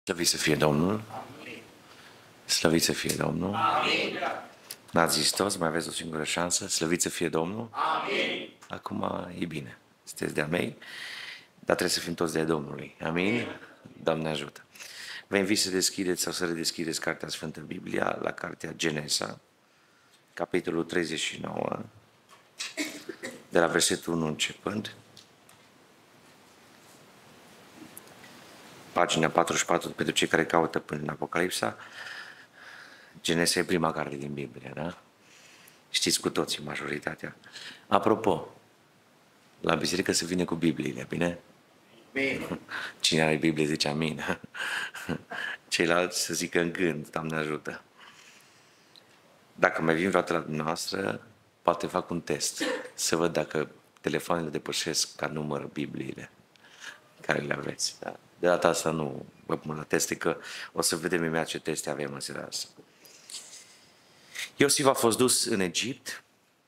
Slăvit să fie Domnul! Slăvit să fie Domnul! Amin. N-ați zis toți? Mai aveți o singură șansă? Slăvit să fie Domnul! Amin. Acum e bine. Sunteți de-a mei, dar trebuie să fim toți de Domnului. Amin? Doamne ajută! Vă invit să deschideți sau să redeschideți Cartea Sfântă Biblia la Cartea Genesa, capitolul 39, de la versetul 1 începând. Pagina 44 pentru cei care caută până în Apocalipsa. Genesa e prima carte din Biblie, da? Știți cu toții, majoritatea. Apropo, la biserică se vine cu Bibliile, bine? Amin. Cine are Biblie zice amin. Ceilalți să zică în gând, Doamne ajută. Dacă mai vin vreodată la dumneavoastră, poate fac un test, să văd dacă telefoanele depășesc ca număr Bibliile care le aveți. Da? De data asta nu vă pun la teste, că o să vedem imediat ce teste avem în seara asta. Iosif a fost dus în Egipt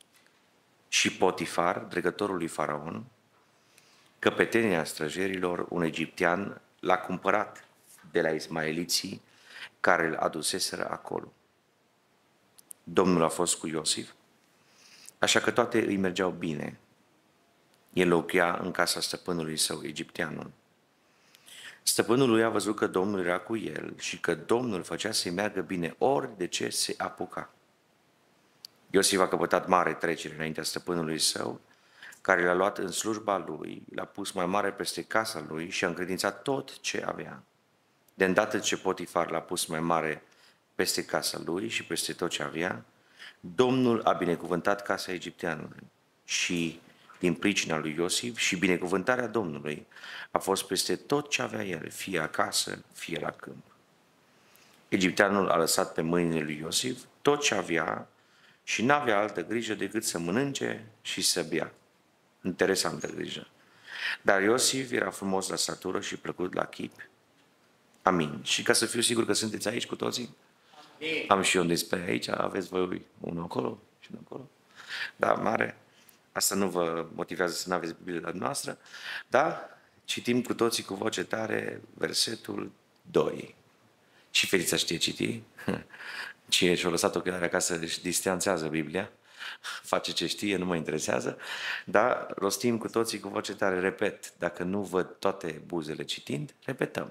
și Potifar, dregătorul lui Faraon, căpetenia străjerilor, un egiptean, l-a cumpărat de la ismaeliții care îl aduseseră acolo. Domnul a fost cu Iosif, așa că toate îi mergeau bine. El locuia în casa stăpânului său, egipteanul. Stăpânul lui a văzut că Domnul era cu el și că Domnul făcea să-i meargă bine ori de ce se apuca. Iosif a căpătat mare trecere înaintea stăpânului său, care l-a luat în slujba lui, l-a pus mai mare peste casa lui și a încredințat tot ce avea. De îndată ce Potifar l-a pus mai mare peste casa lui și peste tot ce avea, Domnul a binecuvântat casa egipteanului și din pricina lui Iosif și binecuvântarea Domnului a fost peste tot ce avea el, fie acasă, fie la câmp. Egipteanul a lăsat pe mâinile lui Iosif tot ce avea și n-avea altă grijă decât să mănânce și să bea. Interesantă grijă. Dar Iosif era frumos la statură și plăcut la chip. Amin. Și ca să fiu sigur că sunteți aici cu toții, Amin. am și eu un display aici, aveți voi unul acolo și unul acolo. Da, mare. Asta nu vă motivează să nu aveți Biblie la noastră, dar citim cu toții cu voce tare versetul 2. Și Felița știe citi. Cine și-a lăsat ochelari acasă își distanțează Biblia, face ce știe, nu mă interesează, dar rostim cu toții cu voce tare, repet, dacă nu văd toate buzele citind, repetăm.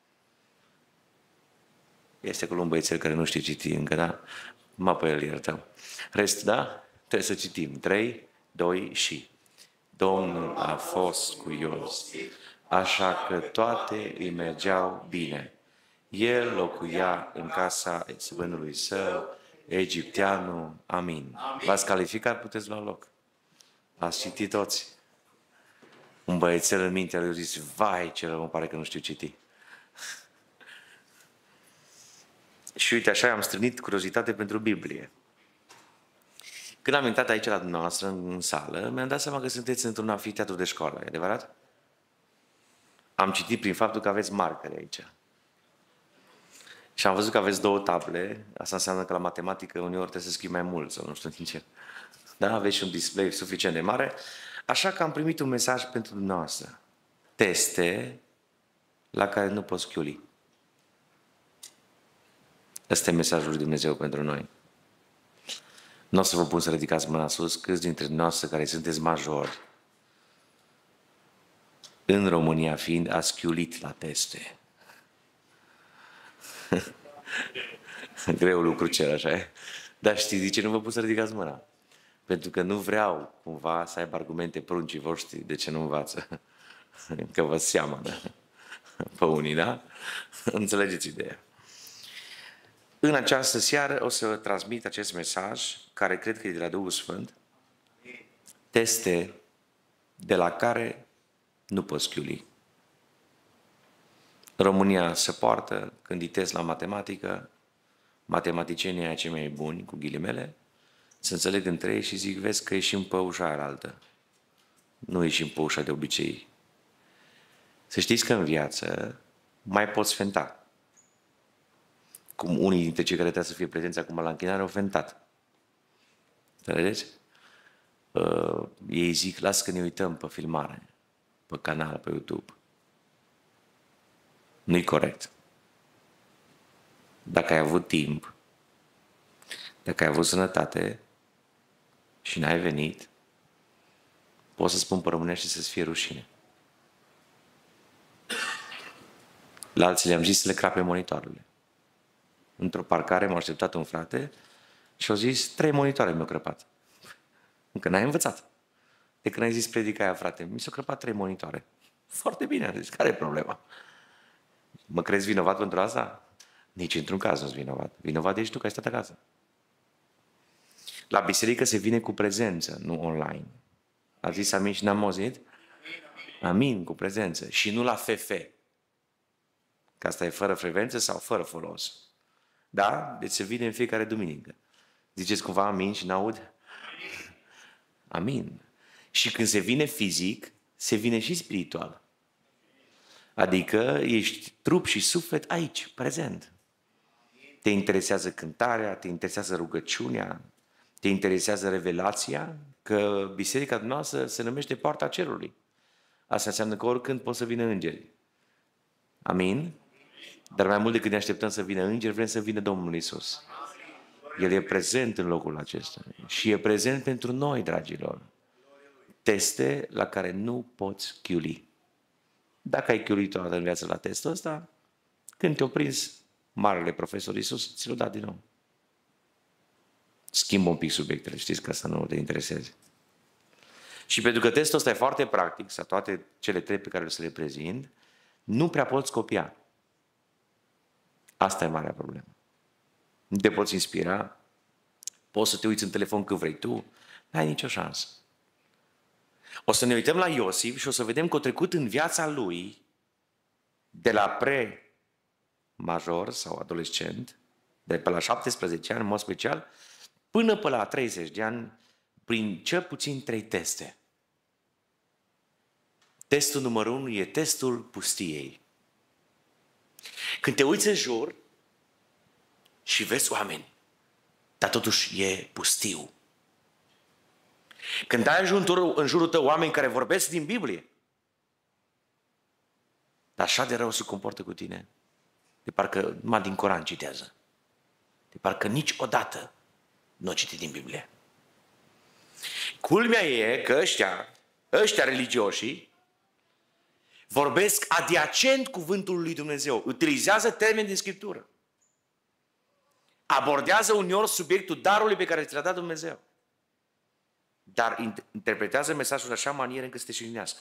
Este acolo un băiețel care nu știe citi încă, da? Mă pe el iertăm. Rest, da? Trebuie să citim. 3, 2 și... Domnul a fost cu Iosif, așa că toate îi mergeau bine. El locuia în casa stăpânului său, egipteanul. Amin. V-ați calificat, puteți lua loc. Ați citit toți. Un băiețel în mintea lui a zis, vai, ce rău, îmi pare că nu știu citi. Și uite, așa am strânit curiozitate pentru Biblie. Când am intrat aici la dumneavoastră, în sală, mi-am dat seama că sunteți într-un anfiteatru de școală, e adevărat? Am citit prin faptul că aveți marcare aici. Și am văzut că aveți 2 table, asta înseamnă că la matematică uneori trebuie să scrii mai mult, sau nu știu din ce. Da, aveți și un display suficient de mare, așa că am primit un mesaj pentru dumneavoastră. Teste la care nu poți chiuli. Ăsta e mesajul lui Dumnezeu pentru noi. Nu o să vă pun să ridicați mâna sus, câți dintre noastre care sunteți majori, în România fiind, ați chiulit la teste. Greu lucru cer, așa e? Dar știți de ce nu vă pun să ridicați mâna? Pentru că nu vreau cumva să aibă argumente pruncii voștri de ce nu învață. Că vă seamănă pe unii, da? Înțelegeți ideea. În această seară o să transmit acest mesaj, care cred că e de la Duhul Sfânt, teste de la care nu poți chiuli. România se poartă când îi test la matematică, matematicienii aia cei mai buni, cu ghilimele, se înțeleg între ei și zic, vezi că ieșim pe ușa aia altă. Nu ieșim pe ușa de obicei. Să știți că în viață mai poți fenta. Cum unii dintre cei care trebuie să fie prezenți acum la închinare au fentat. Înțelegeți? Ei zic, las că ne uităm pe filmare, pe canal, pe YouTube. Nu-i corect. Dacă ai avut timp, dacă ai avut sănătate și n-ai venit, pot să spun pe românește să-ți fie rușine. La alții le-am zis să le crape monitoarele. Într-o parcare m-a așteptat un frate și au zis 3 monitoare mi-au crăpat. Încă n-ai învățat. De când ai zis predica aia, frate, mi s-au crăpat 3 monitoare. Foarte bine, deci care e problema? Mă crezi vinovat pentru asta? Nici într-un caz nu-s vinovat. Vinovat ești tu că ai stat acasă. La biserică se vine cu prezență, nu online. A zis amin și n-am auzit? Amin, cu prezență. Și nu la FF. Că asta e fără frecvență sau fără folos. Da? Deci se vine în fiecare duminică. Ziceți cumva amin și n-aud? Amin. Și când se vine fizic, se vine și spiritual. Adică ești trup și suflet aici, prezent. Te interesează cântarea, te interesează rugăciunea, te interesează revelația, că biserica noastră se numește Poarta Cerului. Asta înseamnă că oricând pot să vină îngeri. Amin? Dar mai mult decât ne așteptăm să vină îngeri, vrem să vină Domnul Iisus. El e prezent în locul acesta. Și e prezent pentru noi, dragilor. Teste la care nu poți chiuli. Dacă ai chiulit toată în viața la testul ăsta, când te-o prins marele profesor Iisus, ți l-a dat din nou. Schimbă un pic subiectele, știți că asta nu te interesează. Și pentru că testul ăsta e foarte practic, sau toate cele 3 pe care o să le prezint, nu prea poți copia. Asta e marea problemă. Nu te poți inspira, poți să te uiți în telefon cât vrei tu, n-ai nicio șansă. O să ne uităm la Iosif și o să vedem că a trecut în viața lui de la pre-major sau adolescent, de pe la 17 ani, în mod special, până pe la 30 de ani, prin cel puțin 3 teste. Testul numărul 1 e testul pustiei. Când te uiți în jur și vezi oameni, dar totuși e pustiu. Când ai în jurul tău oameni care vorbesc din Biblie, dar așa de rău se comportă cu tine, de parcă numai din Coran citează, de parcă niciodată nu o citit din Biblie. Culmea e că ăștia religioși, vorbesc adiacent cuvântul lui Dumnezeu, utilizează termeni din Scriptură, abordează uneori subiectul darului pe care ți l-a dat Dumnezeu, dar interpretează mesajul în așa manieră încât să te șignească.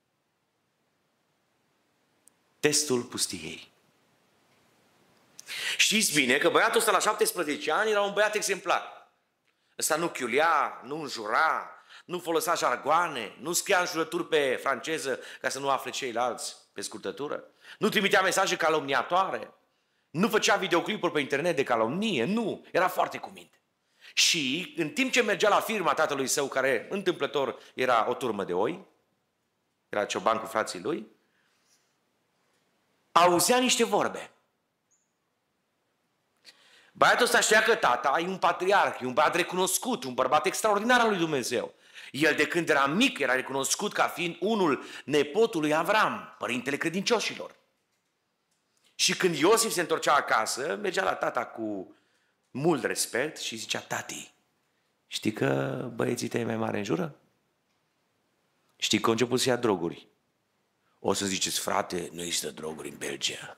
Testul pustiei. Știți bine că băiatul ăsta la 17 ani era un băiat exemplar. Ăsta nu chiulia, nu înjura, nu folosea jargoane, nu scria înjurături pe franceză ca să nu afle ceilalți pe scurtătură, nu trimitea mesaje calomniatoare, nu făcea videoclipuri pe internet de calomnie, nu, era foarte cu minte. Și în timp ce mergea la firma tatălui său, care întâmplător era o turmă de oi, era cioban cu frații lui, auzea niște vorbe. Băiatul ăsta știa că tata e un patriarh, e un băiat recunoscut, un bărbat extraordinar al lui Dumnezeu. El de când era mic era recunoscut ca fiind unul nepotului Avram, părintele credincioșilor. Și când Iosif se întorcea acasă, mergea la tata cu mult respect și zicea: tati, știi că băieții tăi mai mare înjură? Știi că au început să ia droguri? O să ziceți: frate, nu există droguri în Belgia.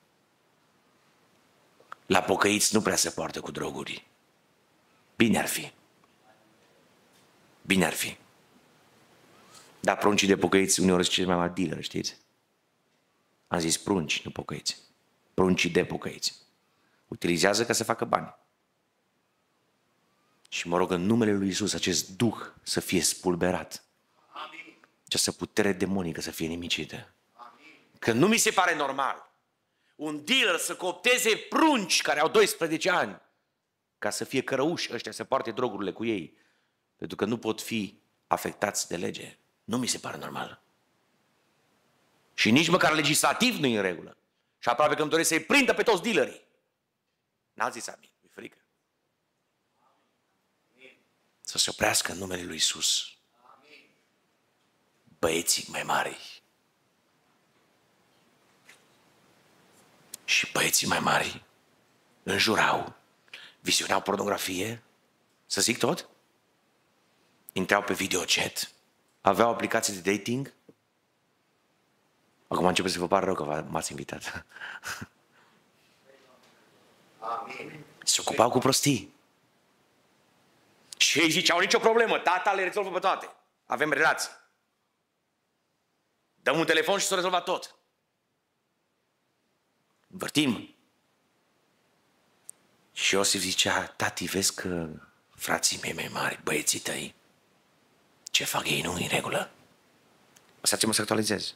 La pocăiți nu prea se poartă cu droguri. Bine ar fi. Bine ar fi. Dar pruncii de pocăiți uneori sunt cei mai mari dealeri, știți? Am zis prunci, nu pocăiți. Pruncii de pocăiți. Utilizează ca să facă bani. Și mă rog în numele lui Iisus acest duh să fie spulberat. Amin. Această putere demonică să fie nimicită. Amin. Că nu mi se pare normal un dealer să coopteze prunci care au 12 ani ca să fie cărăuși ăștia, să poarte drogurile cu ei. Pentru că nu pot fi afectați de lege. Nu mi se pare normal. Și nici măcar legislativ nu e în regulă. Și aproape că îmi doresc să-i prindă pe toți dealerii. N-ați zis amin, mi-e frică. Să se oprească în numele lui Iisus. Băieții mai mari. Și băieții mai mari înjurau, vizionau pornografie, să zic tot? Intrau pe videochat, aveau aplicații de dating. Acum începe să vă pară rău că m-ați invitat. Amin. Se ocupau cu prostii. Și ei ziceau, nicio problemă, tata le rezolvă pe toate. Avem relații. Dăm un telefon și s-a rezolvat tot. Învârtim. Și Iosif zicea, tati, vezi că frații mei mai mari, băieții tăi, ce fac ei nu în regulă? Lăsați-mă să actualizez.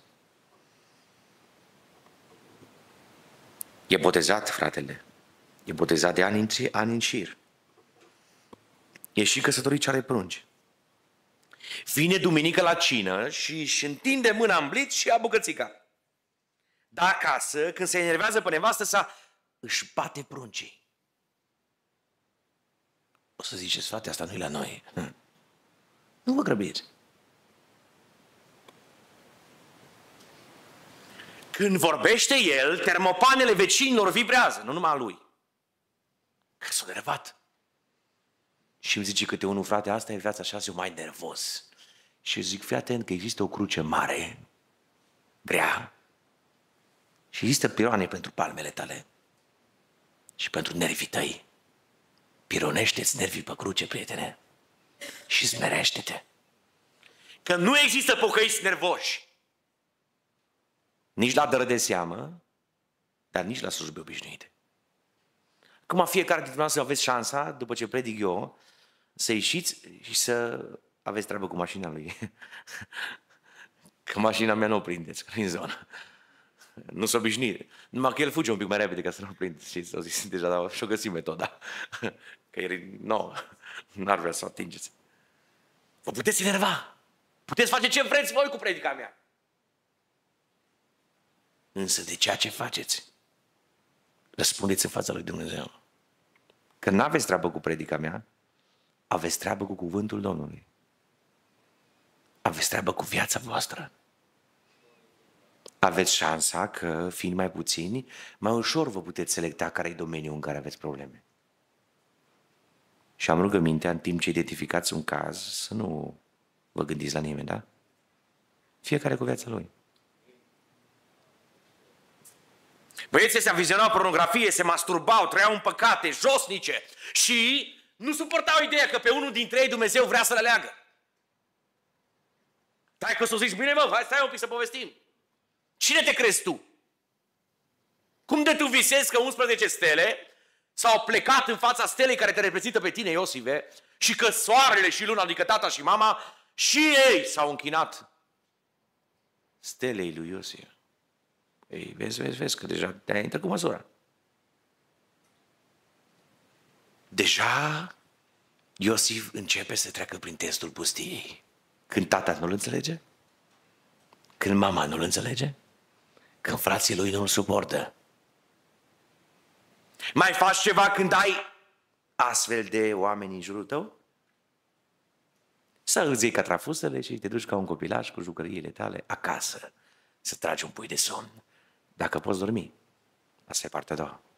E botezat, fratele. E botezat de ani în șir. E și căsătorit ce are prunci. Vine duminică la cină și își întinde mâna în bliț și ia bucățica. Dar acasă, când se enervează pe nevastă sa, își bate pruncii. O să ziceți, frate, asta nu-i la noi. Nu vă grăbiți. Când vorbește el, termopanele vecinilor vibrează, nu numai a lui. Că s-a nervat. Și îmi zice câte unul, frate, asta e viața așa, eu mai nervos. Și zic, fii atent că există o cruce mare, grea, și există piroane pentru palmele tale și pentru nervii tăi. Pironește-ți nervii pe cruce, prietene, și smerește-te. Că nu există pocăiți nervoși. Nici la dără de seamă, dar nici la slujbe obișnuite. Acum fiecare dintre noi să aveți șansa, după ce predic eu, să ieșiți și să aveți treabă cu mașina lui. Că mașina mea nu o prindeți, că în zonă. Nu s-o obișnuit. Numai că el fuge un pic mai repede ca să nu o prindeți. Și s-o zis deja, dar și-o găsit metoda. Că el, nu, n-ar vrea să o atingeți. Vă puteți enerva. Puteți face ce vreți voi cu predica mea. Însă de ceea ce faceți, răspundeți în fața lui Dumnezeu. Că n-aveți treabă cu predica mea, aveți treabă cu cuvântul Domnului. Aveți treabă cu viața voastră. Aveți șansa că, fiind mai puțini, mai ușor vă puteți selecta care e domeniul în care aveți probleme. Și am rugămintea, în timp ce identificați un caz, să nu vă gândiți la nimeni, da? Fiecare cu viața lui. Băieții se vizionau pornografie, se masturbau, trăiau în păcate, josnice și nu suportau ideea că pe unul dintre ei Dumnezeu vrea să le aleagă. Stai că s-o zici, bine mă, hai stai un pic să povestim. Cine te crezi tu? Cum de tu visezi că 11 stele s-au plecat în fața stelei care te reprezintă pe tine, Iosive, și că soarele și luna, adică tata și mama, și ei s-au închinat stelei lui Iosif. Ei, vezi că deja te-ai intrat cu măsura. Deja Iosif începe să treacă prin testul pustiei. Când tata nu-l înțelege, când mama nu-l înțelege, când frații lui nu-l suportă. Mai faci ceva când ai astfel de oameni în jurul tău? Să îți iei catrafusele și te duci ca un copilaș cu jucăriile tale acasă, să tragi un pui de somn. Dacă poți dormi, asta e partea a doua.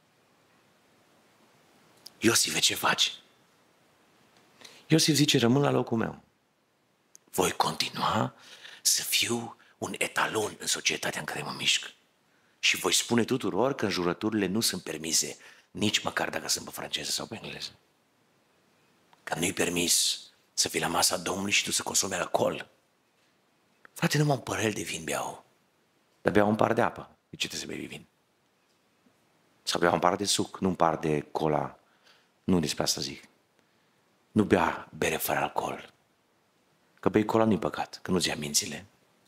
Iosife, ce faci? Iosif zice, rămân la locul meu. Voi continua să fiu un etalon în societatea în care mă mișc. Și voi spune tuturor că înjurăturile nu sunt permise, nici măcar dacă sunt pe franceză sau pe engleză. Că nu-i permis să fii la masa Domnului și tu să consumi alcool. Frate, numai un părel de vin beau. Dar beau un par de apă. De ce trebuie să bevi vin? Sau beau un par de suc, nu un par de cola. Nu despre asta zic. Nu bea bere fără alcool. Că bei cola nu-i păcat, că nu-ți ia mințile.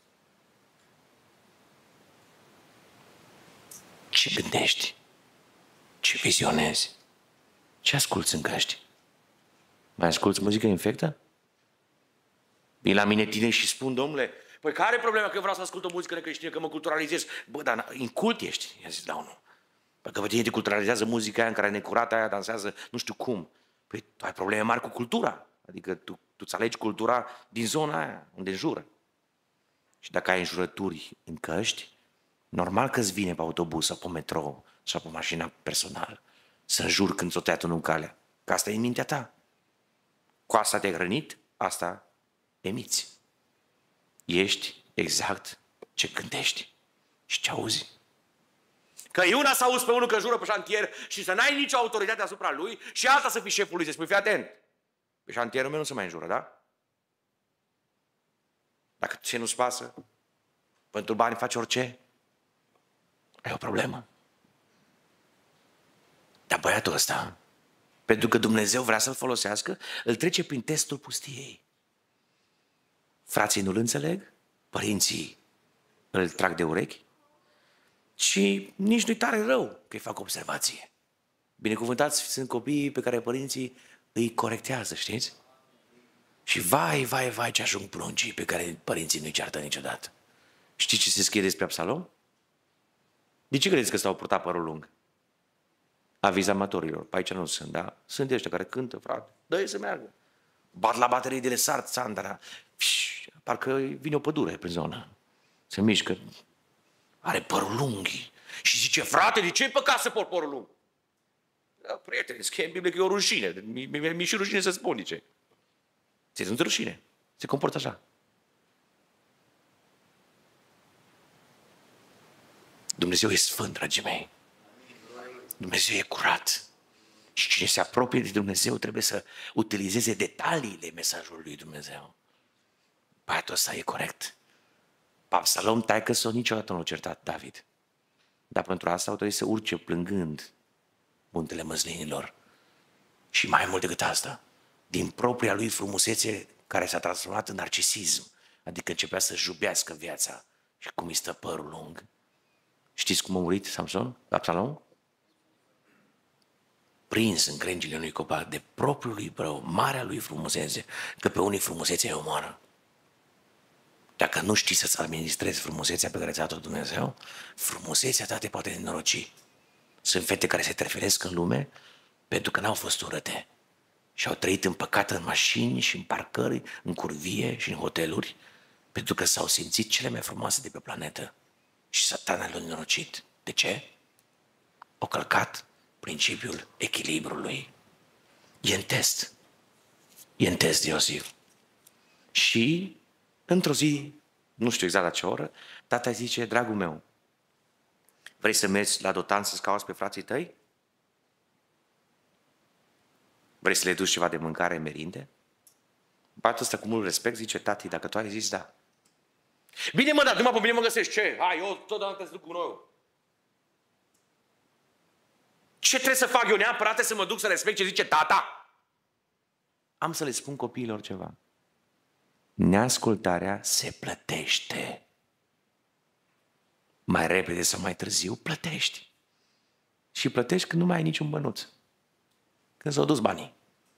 Ce gândești? Ce vizionezi? Ce asculți în căști? Mai asculți muzică infectă? Vin la mine tine și spun, domnule, păi care e problema că vreau să ascult o muzică necreștină, că mă culturalizez? Bă, dar incult ești. I-a zis, da, nu. Păi că pe tine te culturalizează muzica aia în care e necurată, aia dansează, nu știu cum. Păi tu ai probleme mari cu cultura. Adică tu îți alegi cultura din zona aia, unde înjură. Și dacă ai înjurături în căști, normal că îți vine pe autobuz sau pe metrou sau pe mașina personală. să înjuri când ți-o tăiat unul în calea. Că asta e în mintea ta. Cu asta te-ai hrănit, asta emiți. Ești exact ce gândești și ce auzi. Că e una să auzi pe unul că jură pe șantier și să n-ai nicio autoritate asupra lui și alta să fii șeful lui, să spui, fii atent. Pe șantierul meu nu se mai înjură, da? Dacă ce nu-ți pasă, pentru bani faci orice, ai o problemă. Dar băiatul ăsta, pentru că Dumnezeu vrea să-l folosească, îl trece prin testul pustiei. Frații nu-l înțeleg, părinții îl trag de urechi și nici nu-i tare rău că îi fac observație. Binecuvântați sunt copiii pe care părinții îi corectează, știți? Și vai, ce ajung pruncii pe care părinții nu-i ceartă niciodată. Știți ce se scrie despre Absalom? De ce credeți că s-au purtat părul lung? Aviz amatorilor. Pe aici nu sunt, da? Sunt ăștia care cântă, frate. Dă-i să meargă. Bat la baterii de le sart, Sandra. Parcă vine o pădure prin zonă. Se mișcă. Are părul lung. Și zice, frate, de ce e păcat să port părul lung? Da, prieteni, scrie în Biblie că e o rușine. Mi-e și rușine să spun de ce. Ți-e sunt rușine. Se comportă așa. Dumnezeu e sfânt, dragii mei. Dumnezeu e curat. Și cine se apropie de Dumnezeu trebuie să utilizeze detaliile mesajului lui Dumnezeu. Băiatul ăsta e corect. Absalom, taică-s-o, niciodată nu a certat David. Dar pentru asta au trebuit să urce plângând muntele măslinilor. Și mai mult decât asta, din propria lui frumusețe care s-a transformat în narcisism, adică începea să jubească viața și cum îi stă părul lung. Știți cum a murit Absalom? Prins în crengile unui copac de propriul lui brău, marea lui frumusețe, că pe unii frumusețea îi omoară. Dacă nu știi să-ți administrezi frumusețea pe care ți-a dat-o Dumnezeu, frumusețea ta te poate nenoroci. Sunt fete care se treferesc în lume pentru că n-au fost urâte și au trăit în păcat în mașini și în parcări, în curvie și în hoteluri, pentru că s-au simțit cele mai frumoase de pe planetă. Și Satana l-a nenorocit. De ce? Au călcat principiul echilibrului. E în test. E în test, Iosif. Și într-o zi, nu știu exact la ce oră, tata zice, dragul meu, vrei să mergi la Dotan să-ți cauți pe frații tăi? Vrei să le duci ceva de mâncare, merinde? Băiatul ăsta cu mult respect zice, tati, dacă tu ai zis da. Bine mă, dar numai pe mine mă găsești. Ce? Hai, eu totdeauna te duc cu noi. Ce trebuie să fac eu neapărat să mă duc să respect ce zice tata? Am să le spun copiilor ceva. Neascultarea se plătește. Mai repede sau mai târziu plătești. Și plătești când nu mai ai niciun bănuț. Când s-au dus banii.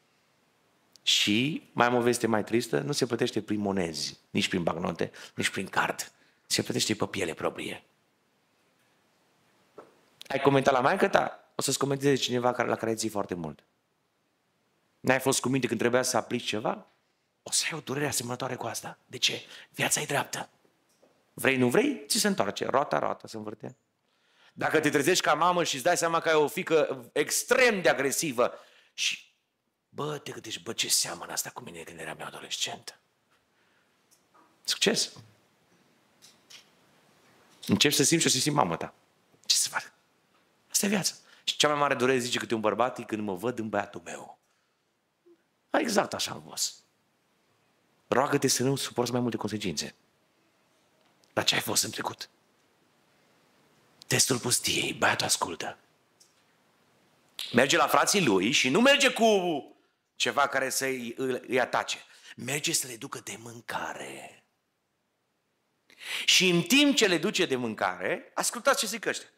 Și, mai am o veste mai tristă, nu se plătește prin monezi, nici prin bagnote, nici prin card. Se plătește pe piele proprie. Ai comentat la maică ta? O să-ți comenteze cineva la care ții foarte mult. N-ai fost cu minte când trebuia să aplici ceva? O să ai o durere asemănătoare cu asta. De ce? Viața e dreaptă. Vrei, nu vrei, ți se întoarce. Roata se învârte. Dacă te trezești ca mamă și îți dai seama că ai o fiică extrem de agresivă și te gândești, ce seamănă asta cu mine când eram eu adolescentă. Succes! Începi să simți și o să simți mamă ta. Ce să fac? Asta e viața. Și cea mai mare durere, zice câte un bărbat, e când mă văd în băiatul meu. Exact așa am fost. Roagă-te să nu suporți mai multe consecințe. Dar ce ai fost în trecut? Testul pustiei, băiatul ascultă. Merge la frații lui și nu merge cu ceva care să îi atace. Merge să le ducă de mâncare. Și în timp ce le duce de mâncare, ascultați ce zic ăștia.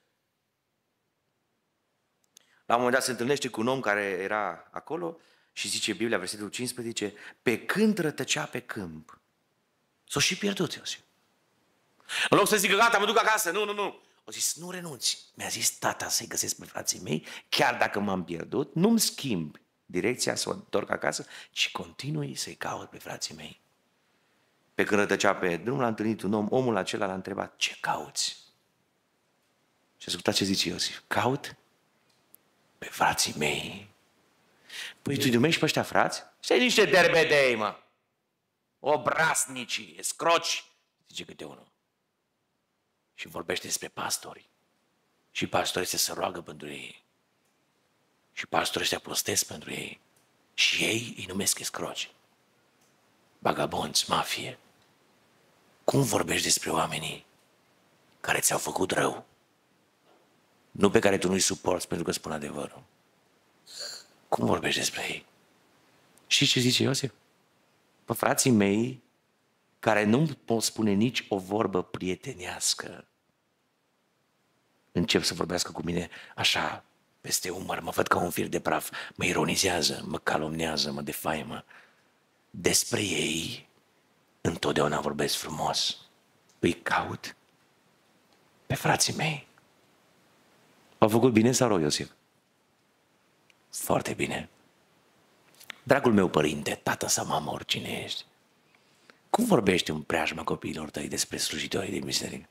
La un moment dat se întâlnește cu un om care era acolo și zice Biblia, versetul 15, pe când rătăcea pe câmp, s-o și pierdut Iosif. În loc să zică, gata, mă duc acasă, nu. O zis, nu renunți. Mi-a zis tata să-i găsesc pe frații mei, chiar dacă m-am pierdut, nu-mi schimb direcția să o întorc acasă, ci continui să-i caut pe frații mei. Pe când rătăcea pe drum, l-a întâlnit un om, omul acela l-a întrebat, ce cauți? Și ascultați ce zice Iosif, caut pe frații mei. Păi tu îi numești pe ăștia frați? Stai niște derbedei, mă! Obraznici, scroci, zice câte unul. Și vorbește despre pastori. Și pastorii se roagă pentru ei. Și pastorii se postesc pentru ei. Și ei îi numesc scroci. Vagabonți, mafie. Cum vorbești despre oamenii care ți-au făcut rău? Nu pe care tu nu-i suporți pentru că spun adevărul. Cum vorbești despre ei? Și ce zice Iosif? Pe frații mei care nu pot spune nici o vorbă prietenească încep să vorbească cu mine așa, peste umăr, mă văd ca un fir de praf, mă ironizează, mă calomnează, mă defaimă. Despre ei întotdeauna vorbesc frumos. Îi caut pe frații mei. Au făcut bine sau rău, Iosif? Foarte bine. Dragul meu părinte, tată sau mamă, oricine ești, cum vorbești în preajma copiilor tăi despre slujitorii din biserică?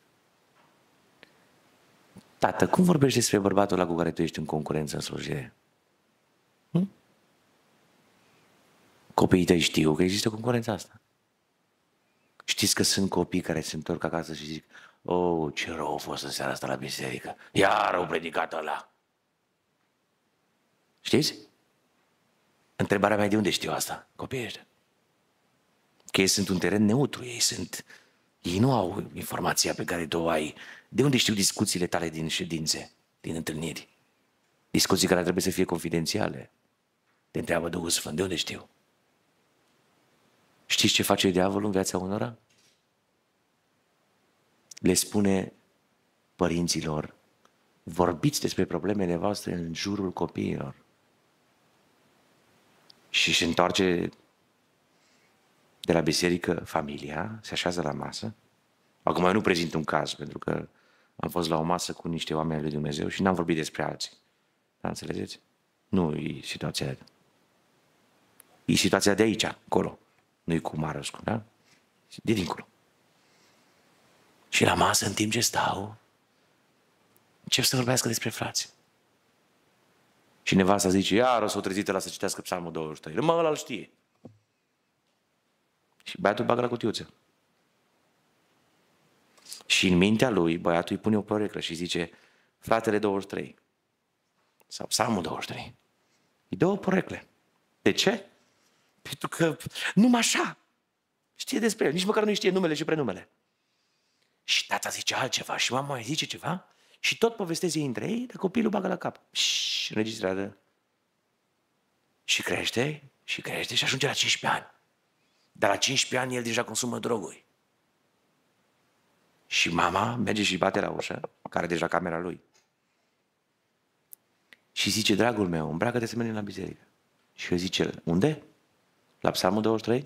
Tată, cum vorbești despre bărbatul ăla cu care tu ești în concurență în slujire? Copiii tăi știu că există concurența asta. Știți că sunt copii care se întorc acasă și zic: oh, ce rău a fost în seara asta la biserică. Iar au predicat ăla. Știți? Întrebarea mea e: de unde știu asta? Copiii ăștia. Că ei sunt un teren neutru, ei nu au informația pe care tu o ai. De unde știu discuțiile tale din ședințe, din întâlniri? Discuții care trebuie să fie confidențiale. Te întreabă Duhul Sfânt: de unde știu? Știți ce face diavolul în viața unora? Le spune părinților: vorbiți despre problemele voastre în jurul copiilor. Și se întoarce de la biserică familia, se așează la masă. Acum eu nu prezint un caz, pentru că am fost la o masă cu niște oameni ai lui Dumnezeu și n-am vorbit despre alții. Da, înțelegeți? Nu e situația. E situația de aici, acolo. Nu e cu Marăscu, da? De dincolo. Și la masă, în timp ce stau, încep să vorbească despre frați. Și nevasta zice: iar o să o trezită la să citească Psalmul 23. Mă, ăla îl știe. Și băiatul bagă la cutiuță. Și în mintea lui, băiatul îi pune o poreclă și zice: fratele 23. Sau Psalmul 23. Îi dă o porecle. De ce? Pentru că numai așa știe despre el. Nici măcar nu știe numele și prenumele. Și tata zice altceva și mama mai zice ceva și tot povesteze între ei, dar copilul bagă la cap. Și înregistrează. Și crește, și crește și ajunge la 15 ani. Dar la 15 ani el deja consumă droguri. Și mama merge și bate la ușă, care deja camera lui. Și zice: dragul meu, îmbracă-te să mergem la biserică. Și eu zice: unde? La Psalmul 23?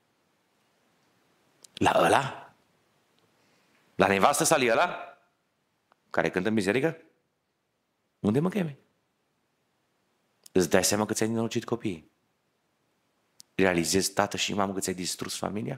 La ăla? La nevastă sa lui ăla? Care cântă în biserică? Unde mă chemi? Îți dai seama că ți-ai nenorocit copiii? Realizezi, tată și mamă, că ți-ai distrus familia?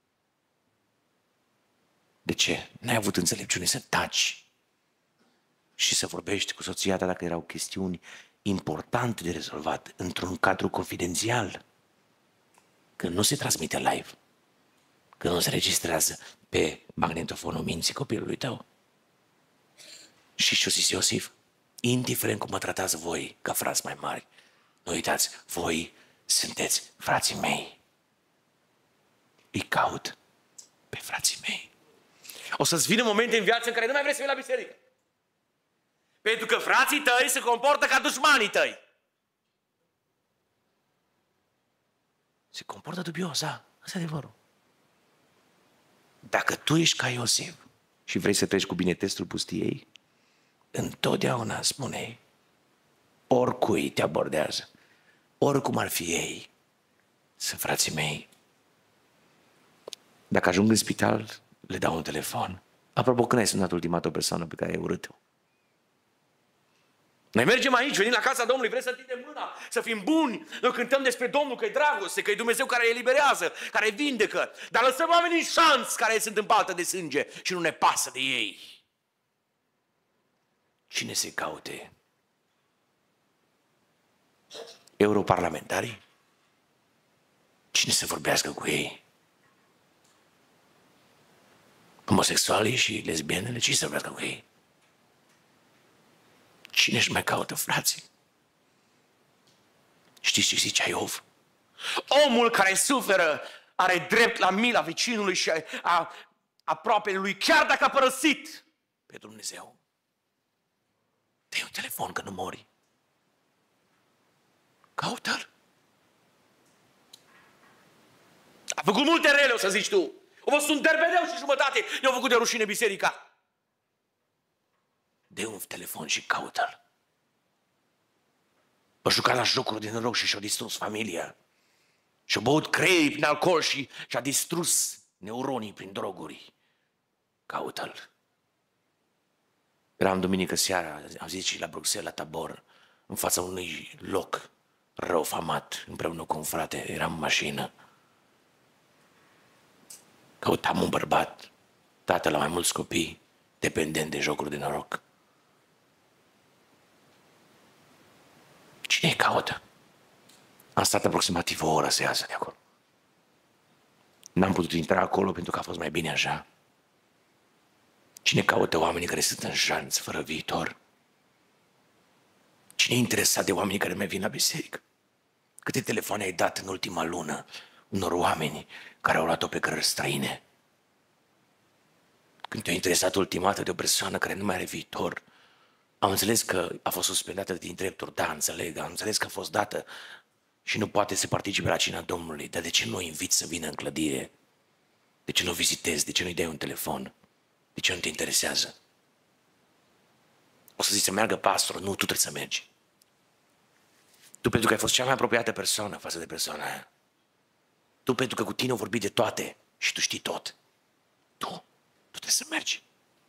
De ce? N-ai avut înțelepciune să taci și să vorbești cu soția ta dacă erau chestiuni importante de rezolvat într-un cadru confidențial, când nu se transmite live, când nu se registrează pe magnetofonul minții copilului tău. Și ce-o zis Iosif? Indiferent cum mă tratați voi ca frați mai mari, nu uitați, voi sunteți frații mei. Îi caut pe frații mei. O să-ți vină momente în viață în care nu mai vrei să vii la biserică. Pentru că frații tăi se comportă ca dușmanii tăi. Se comportă dubios, da, asta e adevărul. Dacă tu ești ca Iosif și vrei să treci cu bine testul pustiei, întotdeauna spune: oricui te abordează, oricum ar fi ei, sunt frații mei. Dacă ajung în spital, le dau un telefon. Apropo, când ai sunat ultima dată o persoană pe care ai urât-o? Noi mergem aici, venim la casa Domnului, vrem să întindem mâna, să fim buni. Noi cântăm despre Domnul, că e dragoste, că e Dumnezeu care eliberează, care vindecă. Dar lăsăm oamenii în șanț care sunt în baltă de sânge și nu ne pasă de ei. Cine se caute europarlamentarii? Cine să vorbească cu ei? Homosexualii și lesbienele? Cine să vorbească cu ei? Cine își mai caută frații? Știți ce zicea Iov? Omul care suferă are drept la mila vecinului și a aproapele lui, chiar dacă a părăsit pe Dumnezeu. Dă-i un telefon că nu mori. Caută-l. A făcut multe rele, o să zici tu. A fost un derbedeu și jumătate. Ne-au făcut de rușine biserica. Dă-i un telefon și caută-l. A jucat la jocuri din noroc și și-a distrus familia. Și-a băut creierii prin alcool și și-a distrus neuronii prin droguri. Caută-l. Eram duminică seara, am zis și la Bruxelles, la Tabor, în fața unui loc rău famat, împreună cu un frate, eram în mașină. Căutam un bărbat, tată la mai mulți copii, dependent de jocuri de noroc. Cine-i caută? Am stat aproximativ o oră să iasă de acolo. N-am putut intra acolo pentru că a fost mai bine așa. Cine caută oamenii care sunt în janți, fără viitor? Cine e interesat de oamenii care mai vin la biserică? Câte telefoane ai dat în ultima lună unor oameni care au luat-o pe cărări străine? Când te-a interesat ultima dată de o persoană care nu mai are viitor, am înțeles că a fost suspendată din drepturi, da, înțeleg, am înțeles că a fost dată și nu poate să participe la cina Domnului, dar de ce nu o inviți să vină în clădire? De ce nu o vizitezi? De ce nu-i dai un telefon? De ce nu te interesează? O să zici să meargă pastorul, nu, tu trebuie să mergi. Tu pentru că ai fost cea mai apropiată persoană față de persoana aia. Tu pentru că cu tine au vorbit de toate și tu știi tot. Tu trebuie să mergi.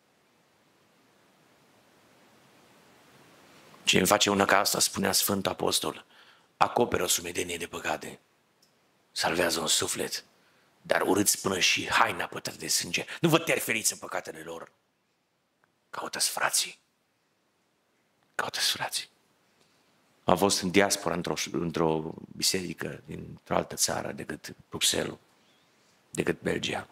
Cine face una ca asta, spunea Sfântul Apostol, acoperă o sumedenie de păcate, salvează un suflet, dar urâți până și haina pătată de sânge. Nu vă terferiți în păcatele lor. Caută-ți frații. Caută-ți frații. Am fost în diaspora într-o biserică dintr-o altă țară decât Bruxelles, decât Belgia.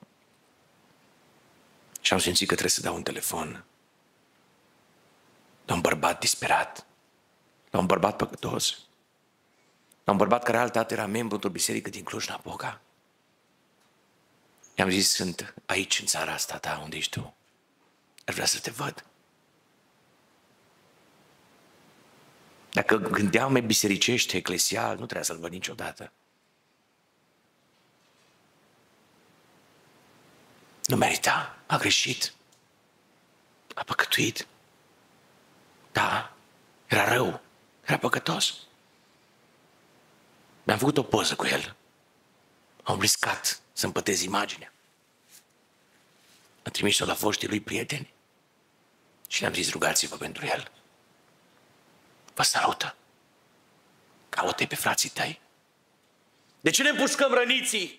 Și am simțit că trebuie să dau un telefon la un bărbat disperat, la un bărbat păcătos, la un bărbat care altădată era membru într-o biserică din Cluj-Napoca. I-am zis, sunt aici, în țara asta ta, unde ești tu. Aș vrea să te văd. Dacă gândeam mai bisericește, eclesial, nu trebuia să-l văd niciodată. Nu merita, a greșit, a păcătuit. Da, era rău, era păcătos. Mi-am făcut o poză cu el. Am riscat să împătez imaginea. Am trimis-o la foștii lui prieteni și le-am zis, rugați-vă pentru el. Vă salută. Caută-i pe frații tăi. De ce ne împușcăm răniții?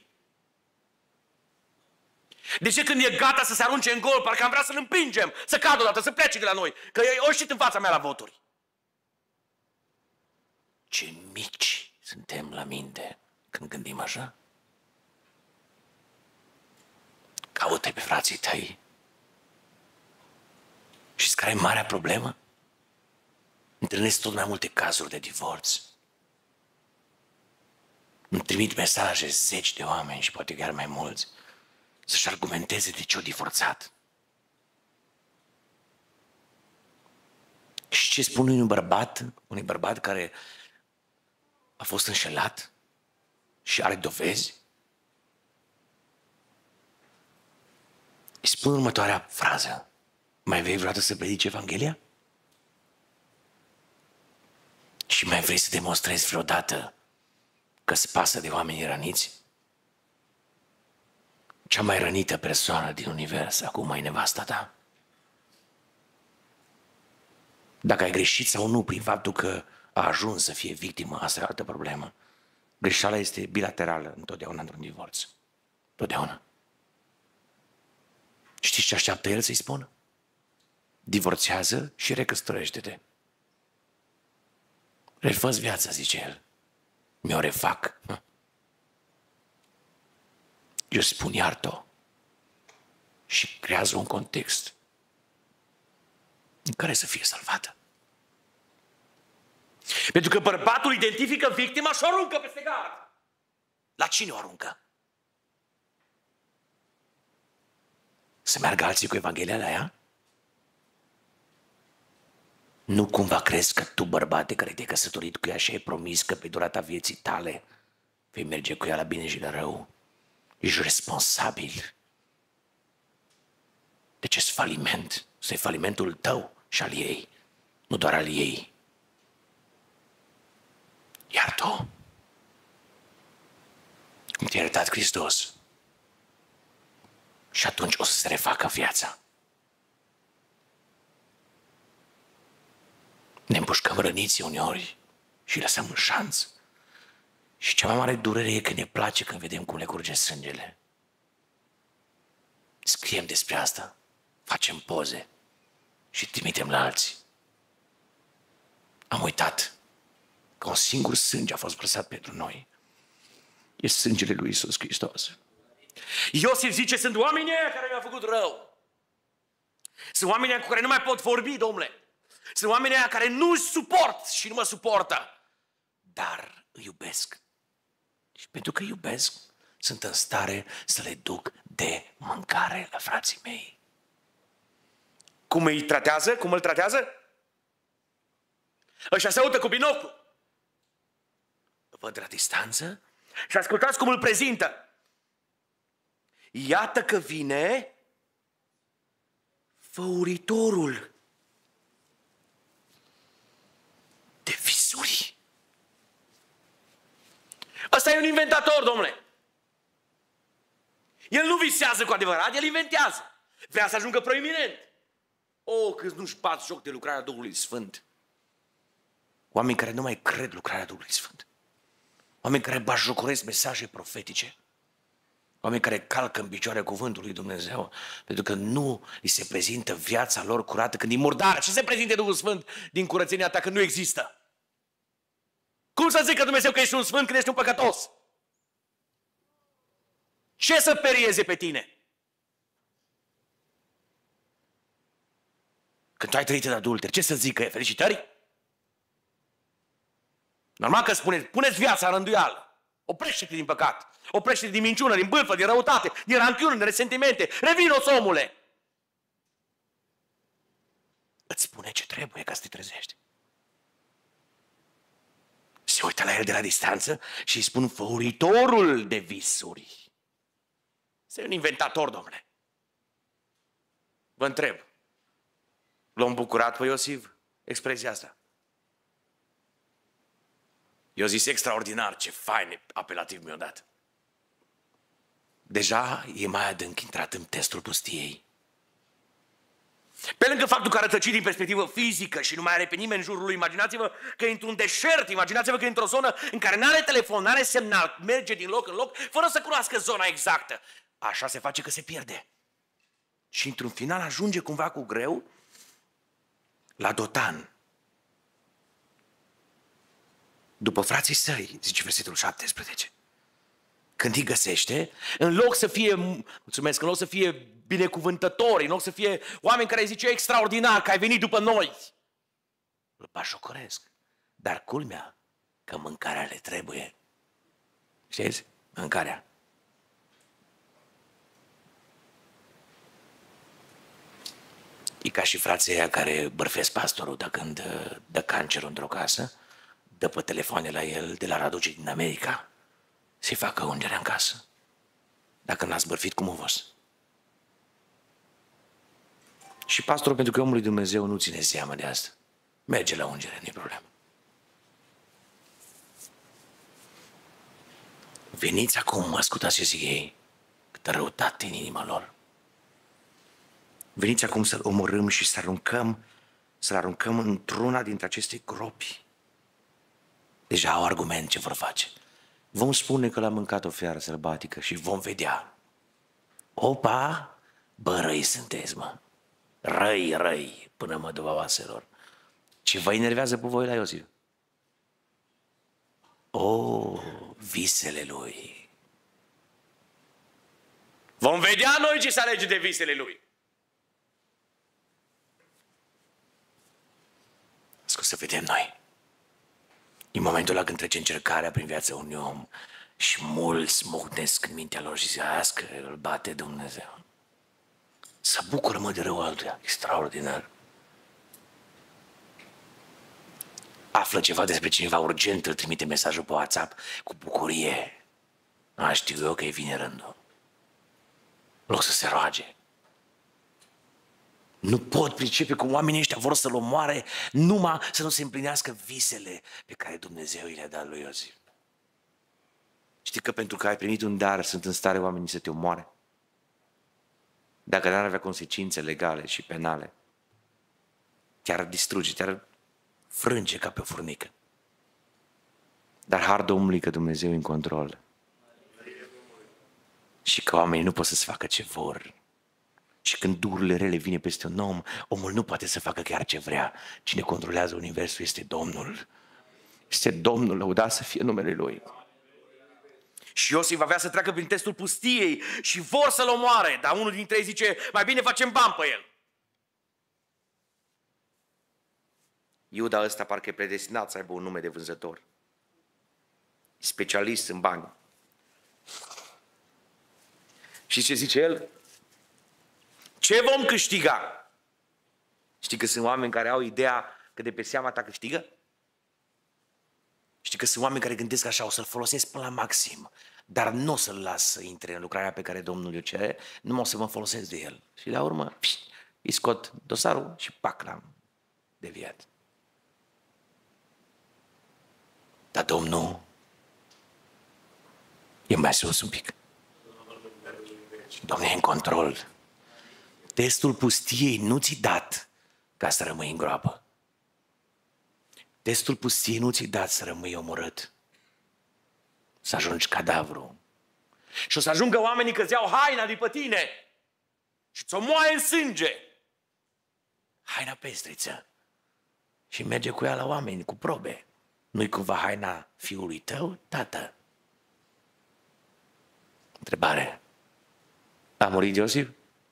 De ce când e gata să se arunce în gol, parcă am vrea să-l împingem, să cadă odată, să plece de la noi, că e oștit în fața mea la voturi? Ce mici suntem la minte când gândim așa. Caută-i pe frații tăi. Și care e marea problemă? Întâlnesc tot mai multe cazuri de divorț. Îmi trimit mesaje zeci de oameni și poate chiar mai mulți să-și argumenteze de ce au divorțat. Și ce spun unui bărbat care a fost înșelat și are dovezi? Îi spun următoarea frază. Mai vrei vreodată să predici Evanghelia? Și mai vrei să demonstrezi vreodată că îți pasă de oamenii răniți? Cea mai rănită persoană din univers acum e nevasta ta. Dacă ai greșit sau nu prin faptul că a ajuns să fie victimă, asta e altă problemă. Greșeala este bilaterală întotdeauna într-un divorț. Totdeauna. Știți ce așteaptă el să-i spună? Divorțează și recăsătorește-te. Refă-ți viața, zice el. Mi-o refac. Eu spun iartă-o. Și creează un context în care să fie salvată. Pentru că bărbatul identifică victima și o aruncă peste gard. La cine o aruncă? Să meargă alții cu Evanghelia la ea? Nu cumva crezi că tu, bărbate, care te-ai căsătorit cu ea și ai promis că pe durata vieții tale vei merge cu ea la bine și la rău, ești responsabil? Deci e faliment. Să e falimentul tău și al ei, nu doar al ei. Iartă-o. Cum te-a iertat Hristos. Și atunci o să se refacă viața. Ne împușcăm răniții uneori și lăsăm în șanț. Și cea mai mare durere e că ne place când vedem cum le curge sângele. Scriem despre asta, facem poze și trimitem la alții. Am uitat că un singur sânge a fost vărsat pentru noi. E sângele lui Iisus Hristos. Iosif zice, sunt oamenii ăia care mi-au făcut rău. Sunt oamenii ăia cu care nu mai pot vorbi, domnule. Sunt oamenii ăia care nu-și suport și nu mă suportă. Dar îi iubesc. Și pentru că îi iubesc, sunt în stare să le duc de mâncare la frații mei. Cum îi tratează? Cum îl tratează? Ăștia se uită cu binoclu. Văd de la distanță și ascultați cum îl prezintă. Iată că vine făuritorul de visuri. Ăsta e un inventator, domnule. El nu visează cu adevărat, el inventează. Vrea să ajungă proeminent. Cât nu-și bat joc de lucrarea Duhului Sfânt. Oameni care nu mai cred lucrarea Duhului Sfânt. Oameni care batjocoresc mesaje profetice. Oameni care calcă în picioare cuvântul lui Dumnezeu, pentru că nu îi se prezintă viața lor curată când e murdară. Ce se prezinte Duhul Sfânt din curățenia ta când nu există? Cum să zică Dumnezeu că ești un sfânt când ești un păcătos? Ce să perieze pe tine? Când tu ai trăit în adulter, ce să zică? Felicitări? Normal că puneți viața în rânduială. Oprește-te din păcat. Oprește-te din minciună, din bâlfă, din răutate, din ranchiună, din resentimente. Revino-ți, omule! Îți spune ce trebuie ca să te trezești. Se uită la el de la distanță și îi spun făuritorul de visuri. Este un inventator, domnule. Vă întreb. L-am bucurat pe Iosif expresia asta? Eu zis extraordinar, ce fain apelativ mi-a dat. Deja e mai adânc intrat în testul pustiei. Pe lângă faptul că a rătăcit din perspectivă fizică și nu mai are pe nimeni în jurul lui, imaginați-vă că e într-un deșert, imaginați-vă că e într-o zonă în care n-are telefon, n-are semnal, merge din loc în loc, fără să cunoască zona exactă. Așa se face că se pierde. Și într-un final ajunge cumva cu greu la Dotan. După frații săi, zice versetul 17. Când îi găsește, în loc să fie, mulțumesc, în loc să fie binecuvântători, în loc să fie oameni care îi zice extraordinar că ai venit după noi, îl bașocoresc. Dar culmea că mâncarea le trebuie. Știți? Mâncarea. E ca și frații ăia care bărfesc pastorul de când dă cancerul într-o casă, dă pe telefoane la el de la Raduce din America să-i facă ungerea în casă. Dacă n-ați bărfit, cum a fost? Și pastorul, pentru că omul lui Dumnezeu nu ține seama de asta, merge la ungere, nu-i problemă. Veniți acum, ascultați ce zic ei, câtă răutate în inima lor. Veniți acum să-l omorâm și să-l aruncăm într-una dintre aceste gropi. Deja au argument ce vor face. Vom spune că l-a mâncat o fiară sălbatică și vom vedea. Opa, bă, răi sunteți, mă. Răi, până mă duva oaselor. Ce vă enervează pe voi la Iosif? Visele lui. Vom vedea noi ce se alege de visele lui. O să vedem noi. În momentul ăla când trece încercarea prin viața unui om și mulți smocnesc în mintea lor și zic, că îl bate Dumnezeu. Să bucură, mă, de rău altuia. Extraordinar. Află ceva despre cineva urgent, îl trimite mesajul pe WhatsApp cu bucurie. Știu eu că îi vine rândul. În loc să se roage. Nu pot pricepe cum oamenii ăștia vor să-l omoare numai să nu se împlinească visele pe care Dumnezeu i le-a dat lui Iosif. Știi că pentru că ai primit un dar, sunt în stare oamenii să te omoare? Dacă n-ar avea consecințe legale și penale, te-ar distruge, te-ar frânge ca pe o furnică. Dar har Domnului că Dumnezeu e în control. Și că oamenii nu pot să-ți facă ce vor. Și când dururile rele vine peste un om, omul nu poate să facă chiar ce vrea. Cine controlează universul este Domnul. Este Domnul, lăudat să fie numele Lui. Și Iosif avea să treacă prin testul pustiei și vor să-l omoare, dar unul dintre ei zice, mai bine facem bani pe el. Iuda ăsta parcă e predestinat să aibă un nume de vânzător. Specialist în bani. Și ce zice el? Ce vom câștiga? Știi că sunt oameni care au ideea că de pe seama ta câștigă? Știi că sunt oameni care gândesc așa, o să-l folosesc până la maxim, dar nu o să-l las să intre în lucrarea pe care Domnul o cere, numai o să mă folosesc de el. Și la urmă, îi scot dosarul și pac, l-am deviat. Dar Domnul e mai sus un pic. Domnul e în control. Testul pustiei nu ți-i dat ca să rămâi în groapă. Testul pustiei nu ți-i dat să rămâi omorât. Să ajungi cadavru. Și o să ajungă oamenii că îți iau haina de pe tine și ți-o moaie în sânge. Haina pestriță. Și merge cu ea la oameni, cu probe. Nu-i cumva haina fiului tău, tată? Întrebare. A murit Iosif?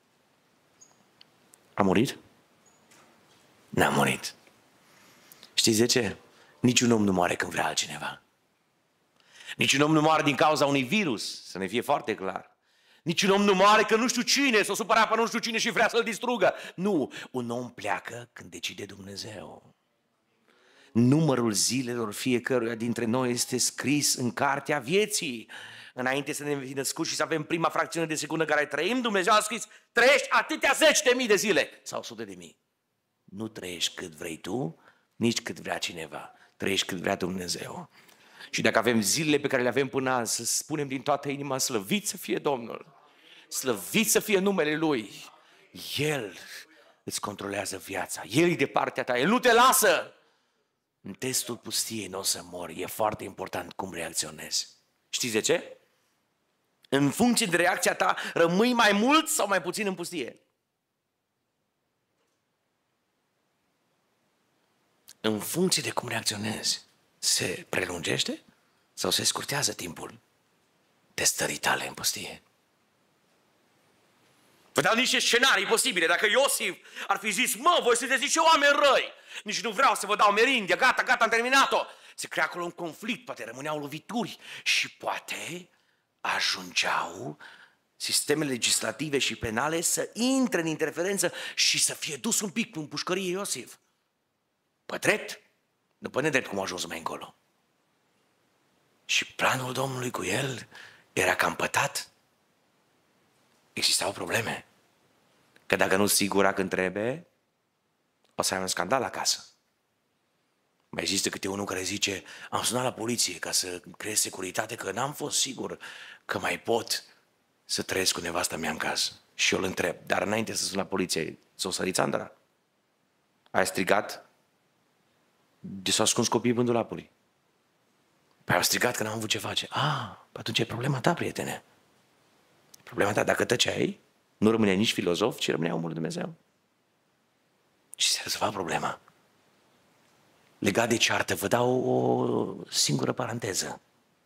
A murit? N-a murit. Știți de ce? Niciun om nu moare când vrea altcineva. Niciun om nu moare din cauza unui virus, să ne fie foarte clar. Niciun om nu moare că nu știu cine s-o supăra pe nu știu cine și vrea să-l distrugă. Nu, un om pleacă când decide Dumnezeu. Numărul zilelor fiecăruia dintre noi este scris în cartea vieții. Înainte să ne fi născut și să avem prima fracțiune de secundă în care trăim, Dumnezeu a scris, trăiești atâtea 10.000 de zile sau 100.000. Nu trăiești cât vrei tu, nici cât vrea cineva. Trăiești cât vrea Dumnezeu. Și dacă avem zilele pe care le avem până azi, să spunem din toată inima, slăvit să fie Domnul, slăvit să fie numele Lui. El îți controlează viața, El e de partea ta, El nu te lasă. În testul pustiei nu o să mori, e foarte important cum reacționezi. Știți de ce? În funcție de reacția ta, rămâi mai mult sau mai puțin în pustie. În funcție de cum reacționezi, se prelungește sau se scurtează timpul testării tale în pustie. Vă dau niște scenarii posibile. Dacă Iosif ar fi zis, mă, voi sunteți niște oameni răi, nici nu vreau să vă dau merindie, gata, am terminat-o. Se crea acolo un conflict, poate rămâneau lovituri și poate ajungeau sistemele legislative și penale să intre în interferență și să fie dus un pic în pușcărie Iosif. Pe drept, după nedrept cum a ajuns mai încolo. Și planul Domnului cu el era cam pătat. Existau probleme. Că dacă nu sigura când trebuie, o să ai un scandal acasă. Mai există câte unul care zice, am sunat la poliție ca să creez securitate, că n-am fost sigur că mai pot să trăiesc cu nevasta mea în casă. Și eu îl întreb, dar înainte să sun la poliție, s-o sărit Sandra? Ai strigat? De s-au ascuns copiii în dulapului. Păi au strigat că n-am avut ce face. Atunci e problema ta, prietene. Problema ta, dacă tăceai, nu rămâne nici filozof, ci rămânea omul lui Dumnezeu. Și se rezolva problema. Legat de ceartă, vă dau o singură paranteză.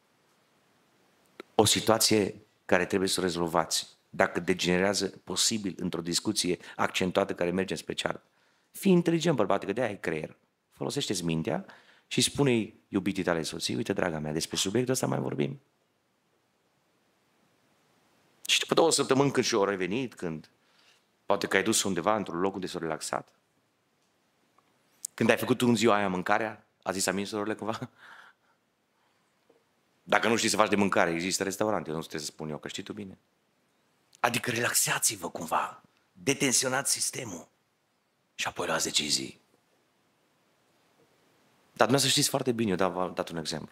O situație care trebuie să o rezolvați, dacă degenerează posibil într-o discuție accentuată care merge spre ceartă. Fii inteligent, bărbate, că de-aia ai creier. Folosește-ți mintea și spune-i iubitii tale soții, uite, draga mea, despre subiectul ăsta mai vorbim. Și după 2 săptămâni, când și-o revenit, când poate că ai dus undeva într-un loc unde s-a relaxat, când ai făcut tu în ziua aia mâncarea, a zis amin, surorile, cumva? Dacă nu știi să faci de mâncare, există restaurante, nu trebuie să spun eu, că știi tu bine. Adică relaxați-vă cumva, detensionați sistemul și apoi luați decizii. Dar dumneavoastră știți foarte bine, eu v-am dat un exemplu.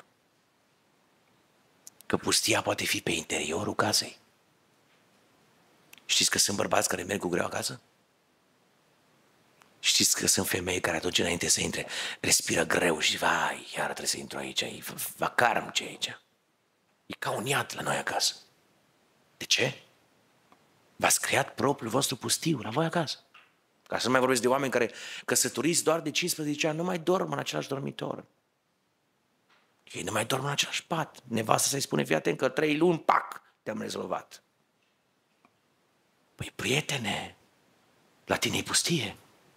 Că pustia poate fi pe interiorul casei. Știți că sunt bărbați care merg cu greu acasă? Știți că sunt femei care atunci înainte să intre, respiră greu și vai, iară trebuie să intru aici, e vacarm ce e aici. E ca un iad la noi acasă. De ce? V-ați creat propriul vostru pustiu la voi acasă. Ca să nu mai vorbesc de oameni care căsătoriți doar de 15 ani, nu mai dorm în același dormitor. Ei nu mai dorm în același pat. Nevastă să-i spune, fii atent că 3 luni, pac, te-am rezolvat. Păi, prietene, la tine e pustie.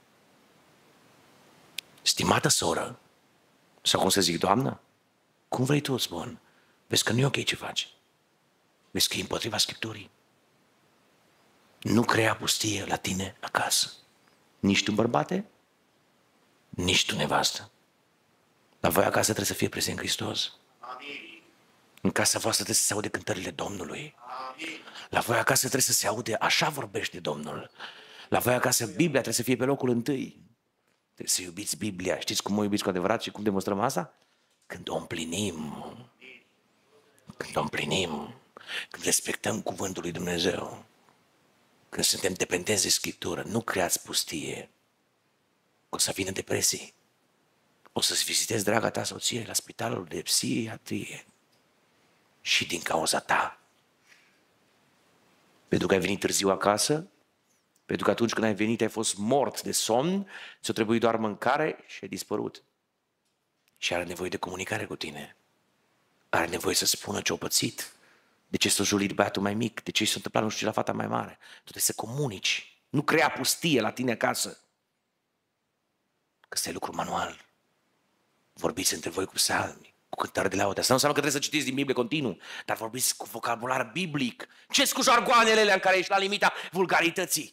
Stimată soră, sau cum să zic, doamnă, cum vrei tu, îți spun, vezi că nu e ok ce faci. Vezi că e împotriva Scripturii. Nu crea pustie la tine acasă. Nici tu, bărbate, nici tu, nevastă. La voi acasă trebuie să fie prezent Hristos. Amin. În casa voastră trebuie să se aude cântările Domnului. Amin. La voi acasă trebuie să se aude, așa vorbește Domnul. La voi acasă Biblia trebuie să fie pe locul întâi. Trebuie să iubiți Biblia. Știți cum o iubiți cu adevărat și cum demonstrăm asta? Când o împlinim. Când o împlinim. Când respectăm cuvântul lui Dumnezeu. Când suntem dependenți de Scriptură. Nu creați pustie. O să vină depresii. O să-ți vizitezi draga ta soție la spitalul de psihiatrie. Și din cauza ta. Pentru că ai venit târziu acasă, pentru că atunci când ai venit ai fost mort de somn, ți-a trebuit doar mâncare și ai dispărut. Și are nevoie de comunicare cu tine. Are nevoie să spună ce-a pățit, de ce s-a julit băiatul mai mic, de ce s-a întâmplat nu știu ce la fata mai mare. Tu trebuie să comunici. Nu crea pustie la tine acasă. Că ăsta e lucru manual. Vorbiți între voi cu psalmi, cu cântare de laudă. Asta nu înseamnă că trebuie să citiți din Biblie continuu, dar vorbiți cu vocabular biblic. Ce cu jargoanele alea în care ești la limita vulgarității?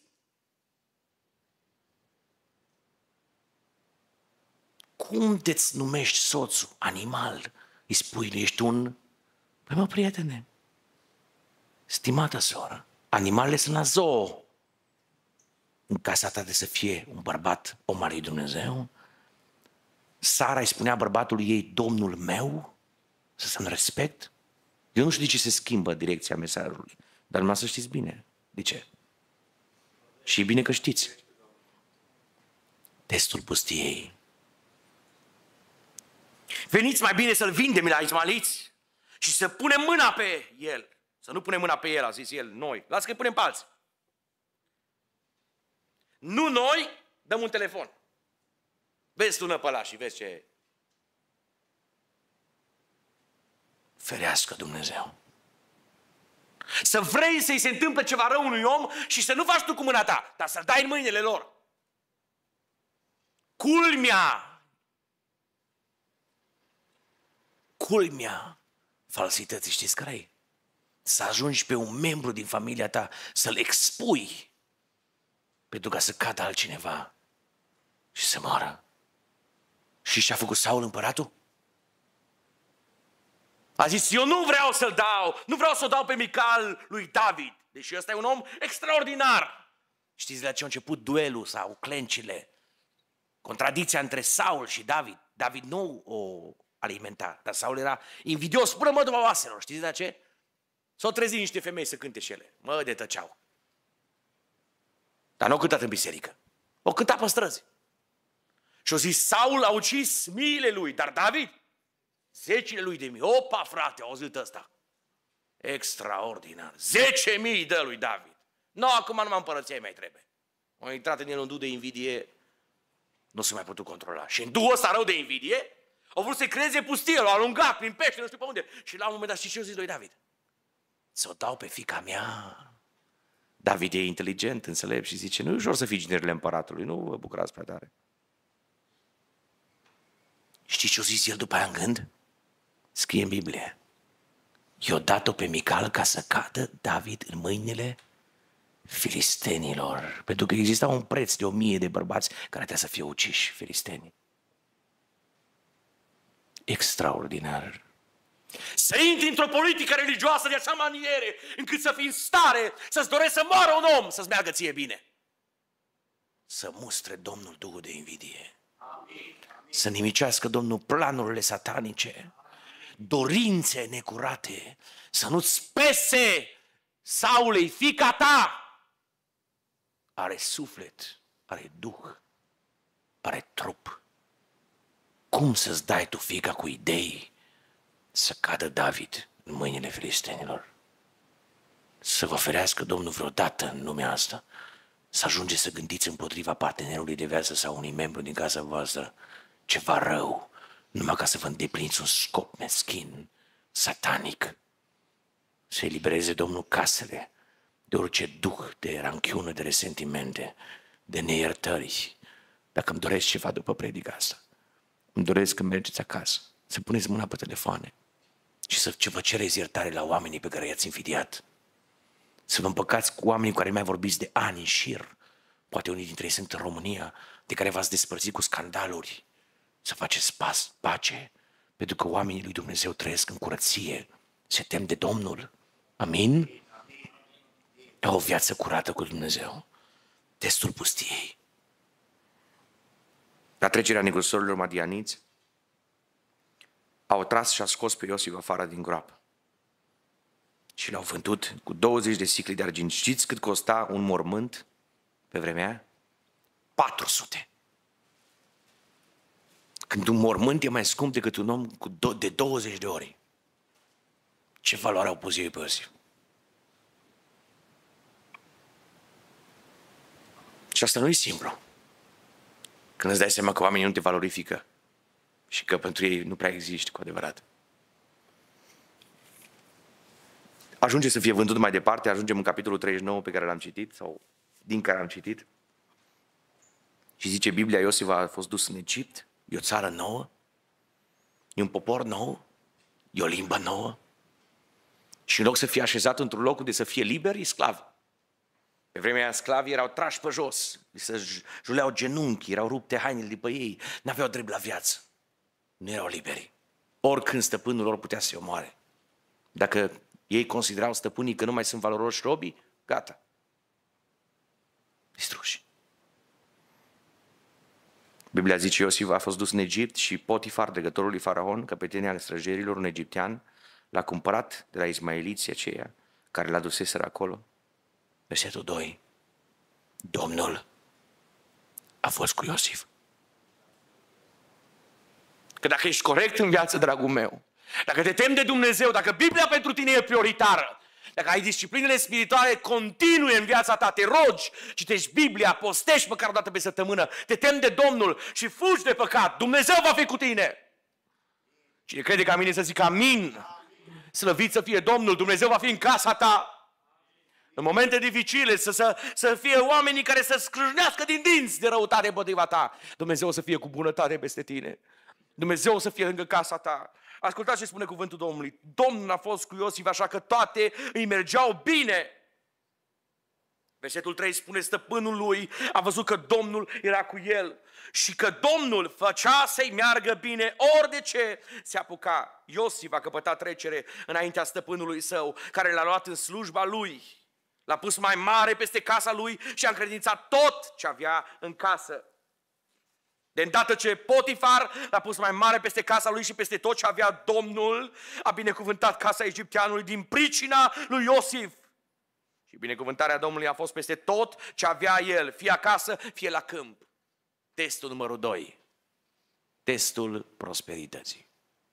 Cum te-ți numești soțul? Animal. Îi spui, ești un... Păi mă, prietene, stimată soră, animalele sunt la zoo. În casa ta trebuie să fie un bărbat, om al lui Dumnezeu. Sara îi spunea bărbatului ei, Domnul meu, să se respect. Eu nu știu de ce se schimbă direcția mesajului, dar numai să știți bine. De ce? Și e bine că știți. Testul pustiei. Veniți mai bine să-l vindem la ismaeliți și să punem mâna pe el. Să nu punem mâna pe el, a zis el, noi. Lasă că-i punem pe alții. Nu noi, dăm un telefon. Vezi, sună pe ăla și vezi ce e. Ferească Dumnezeu. Să vrei să-i se întâmple ceva rău unui om și să nu faci tu cu mâna ta, dar să-l dai în mâinile lor. Culmea falsității, știți care e? Să ajungi pe un membru din familia ta, să-l expui, pentru ca să cadă altcineva și să moară. Și și-a făcut Saul împăratul? A zis, eu nu vreau să-l dau, nu vreau să-l dau pe Mical lui David, deși ăsta e un om extraordinar. Știți de la ce a început duelul sau clencile? Contradicția între Saul și David. David nu o alimenta, dar Saul era invidios până măduma oaselor. Știți de la ce? S-au trezit niște femei să cânte și ele. Mă, de tăceau. Dar nu au cântat în biserică. O cântat pe străzi. Și au zis, Saul a ucis miile lui, dar David, zecile lui de mii. Opa, frate, au auzit ăsta. Extraordinar. 10.000 dă lui David. Nu, acum numai împărăției mai trebuie. Au intrat în el un duc de invidie nu s-a mai putut controla. Și în duhul ăsta rău de invidie, au vrut să-i creeze pustie, l-au alungat prin pește, nu știu pe unde. Și la un moment dat, știi ce a zis lui David? Să o dau pe fiica mea. David e inteligent, înțelept și zice, nu e ușor să fii ginerele împăratului, nu vă bucurați prea tare. Știi ce a zis el după aia în gând? Scrie în Biblie. I-a dat-o pe Mical ca să cadă David în mâinile filistenilor. Pentru că exista un preț de 1000 de bărbați care trebuia să fie uciși, filistenii. Extraordinar. Să intri într-o politică religioasă de așa maniere încât să fii în stare să-ți dorești să moară un om, să-ți meargă ție bine. Să mustre Domnul duhul de invidie. Să nimicească Domnul planurile satanice, dorințe necurate, să nu-ți spese, Saulei, fiica ta. Are suflet, are duh, are trup. Cum să-ți dai tu fiica cu idei să cadă David în mâinile filistenilor? Să vă ferească Domnul vreodată în lumea asta să ajungeți să gândiți împotriva partenerului de viață sau unui membru din casa voastră ceva rău, numai ca să vă îndepliniți un scop meschin, satanic. Să elibereze Domnul casele de orice duh de ranchiună, de resentimente, de neiertări. Dacă îmi doresc ceva după predica asta, îmi doresc când mergeți acasă să puneți mâna pe telefoane și să vă cereți iertare la oamenii pe care i-ați invidiat. Să vă împăcați cu oamenii cu care mai vorbiți de ani în șir. Poate unii dintre ei sunt în România, de care v-ați despărțit cu scandaluri. Să faceți pace, pentru că oamenii lui Dumnezeu trăiesc în curăție, se tem de Domnul. Amin? Au o viață curată cu Dumnezeu. Testul pustiei. La trecerea negustorilor madianiți, au tras și a scos pe Iosif afară din groapă. Și l-au vândut cu 20 de sicli de argint. Știți cât costa un mormânt pe vremea aia? 400. Când un mormânt e mai scump decât un om de 20 de ori. Ce valoare au pus ei pe Iosif? Și asta nu e simplu. Când îți dai seama că oamenii nu te valorifică și că pentru ei nu prea existi cu adevărat. Ajunge să fie vândut mai departe, ajungem în capitolul 39 pe care l-am citit, sau din care am citit. Și zice Biblia, Iosif a fost dus în Egipt, e o țară nouă, e un popor nou, e o limbă nouă. Și în loc să fie așezat într-un loc unde să fie liber, e sclav. Pe vremea aia sclavii erau trași pe jos, se juleau genunchi, erau rupte hainele de pe ei, n-aveau drept la viață. Nu erau liberi. Oricând stăpânul lor putea să-i omoare. Dacă ei considerau stăpânii că nu mai sunt valoroși robii, gata. Distruși. Biblia zice, Iosif a fost dus în Egipt și Potifar, dregătorul lui Faraon, căpetenia străjerilor, un egiptean, l-a cumpărat de la ismaeliții aceia care l-a duseseră acolo. Versetul 2. Domnul a fost cu Iosif. Că dacă ești corect în viață, dragul meu, dacă te temi de Dumnezeu, dacă Biblia pentru tine e prioritară, dacă ai disciplinele spirituale continue în viața ta, te rogi, citești Biblia, postești măcar o dată pe săptămână, te temi de Domnul și fugi de păcat, Dumnezeu va fi cu tine. Cine crede ca mine să zic amin, slăvit să fie Domnul, Dumnezeu va fi în casa ta. În momente dificile, să fie oamenii care să scrâșnească din dinți de răutate împotriva ta. Dumnezeu să fie cu bunătate peste tine. Dumnezeu să fie lângă casa ta. Ascultați ce spune cuvântul Domnului. Domnul a fost cu Iosif, așa că toate îi mergeau bine. Versetul 3 spune, stăpânul lui a văzut că Domnul era cu el și că Domnul făcea să-i meargă bine ori de ce se apuca. Iosif a căpătat trecere înaintea stăpânului său, care l-a luat în slujba lui. L-a pus mai mare peste casa lui și a încredințat tot ce avea în casă. De îndată ce Potifar l-a pus mai mare peste casa lui și peste tot ce avea, Domnul a binecuvântat casa egipteanului din pricina lui Iosif. Și binecuvântarea Domnului a fost peste tot ce avea el, fie acasă, fie la câmp. Testul numărul 2. Testul prosperității.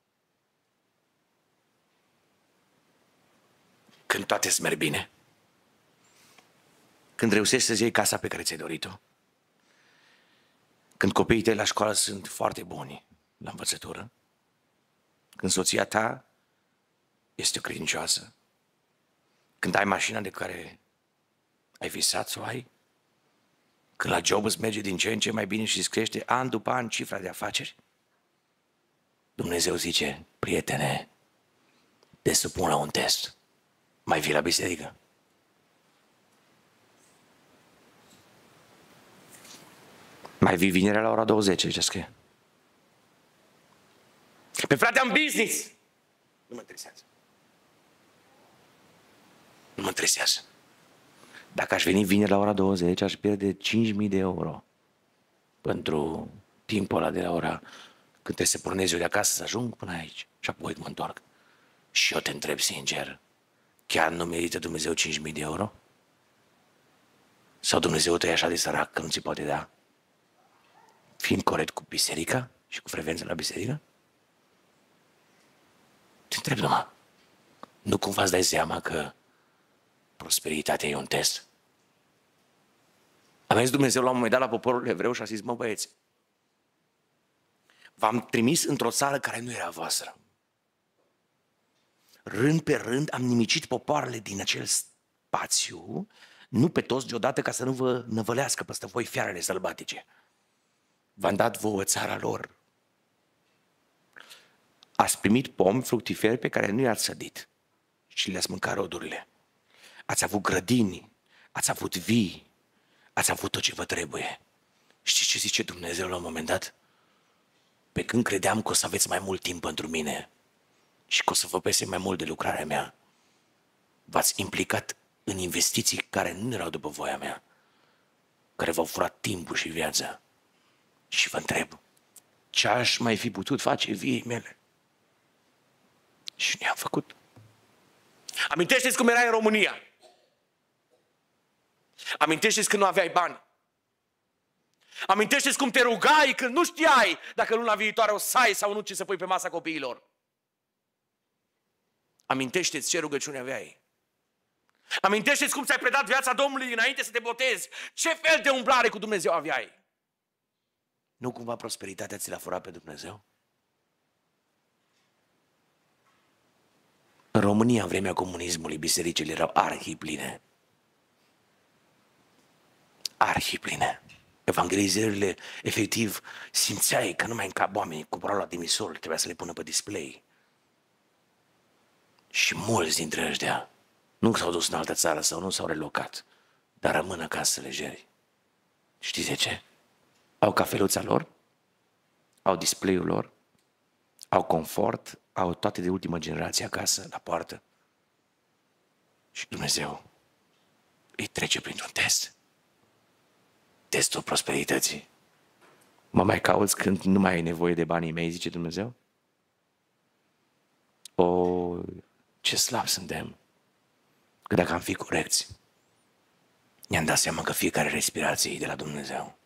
Când toate îți merg bine. Când reușești să-ți iei casa pe care ți-ai dorit-o. Când copiii tăi la școală sunt foarte buni la învățătură, când soția ta este o credincioasă, când ai mașina de care ai visat să o ai, când la job îți merge din ce în ce mai bine și îți crește an după an cifra de afaceri, Dumnezeu zice, prietene, te supun la un test. Mai vii la biserică? Mai vii vinerea la ora 20, ce scrie? Pe frate, am business! Nu mă interesează. Nu mă interesează. Dacă aș veni vineri la ora 20, aș pierde 5.000 de euro pentru timpul ăla de la ora când trebuie să pornez eu de acasă să ajung până aici și apoi mă întorc. Și eu te întreb sincer, chiar nu merită Dumnezeu 5.000 de euro? Sau Dumnezeu te e așa de sărac că nu ți poate da? Fiind corect cu biserica și cu frecvența la biserică? Te întreb numai, nu cumva îți dai seama că prosperitatea e un test? A mers Dumnezeu la un moment dat la poporul evreu și a zis, mă băieți, v-am trimis într-o țară care nu era voastră. Rând pe rând am nimicit popoarele din acel spațiu, nu pe toți deodată ca să nu vă năvălească peste voi fiarele sălbatice. V-am dat vouă țara lor. Ați primit pomi fructiferi pe care nu i-ați sădit și le-ați mâncat rodurile. Ați avut grădini, ați avut vii, ați avut tot ce vă trebuie. Știți ce zice Dumnezeu la un moment dat? Pe când credeam că o să aveți mai mult timp pentru mine și că o să vă pese mai mult de lucrarea mea, v-ați implicat în investiții care nu erau după voia mea, care v-au furat timpul și viața. Și vă întreb, ce aș mai fi putut face viei mele? Și ne-am făcut. Amintește-ți cum erai în România. Amintește-ți când nu aveai bani. Amintește-ți cum te rugai când nu știai dacă luna viitoare o să ai sau nu ce să pui pe masa copiilor. Amintește-ți ce rugăciune aveai. Amintește-ți cum ți-ai predat viața Domnului înainte să te botezi. Ce fel de umblare cu Dumnezeu aveai. Nu cumva prosperitatea ți l-a furat pe Dumnezeu? În România, în vremea comunismului, bisericile erau arhipline. Arhipline. Evangelizările, efectiv, simțeai că nu mai încap oamenii, coborau la dimisol, trebuia să le pună pe display. Și mulți dintre ăștia nu s-au dus în altă țară sau nu s-au relocat, dar rămân acasă legeri. Știți de ce? Au cafeluța lor, au display-ul lor, au confort, au toate de ultimă generație acasă, la poartă. Și Dumnezeu îi trece printr-un test. Testul prosperității. Mă mai cauți când nu mai ai nevoie de banii mei, zice Dumnezeu? O, ce slab suntem. Că dacă am fi corecți, ne-am dat seama că fiecare respirație e de la Dumnezeu.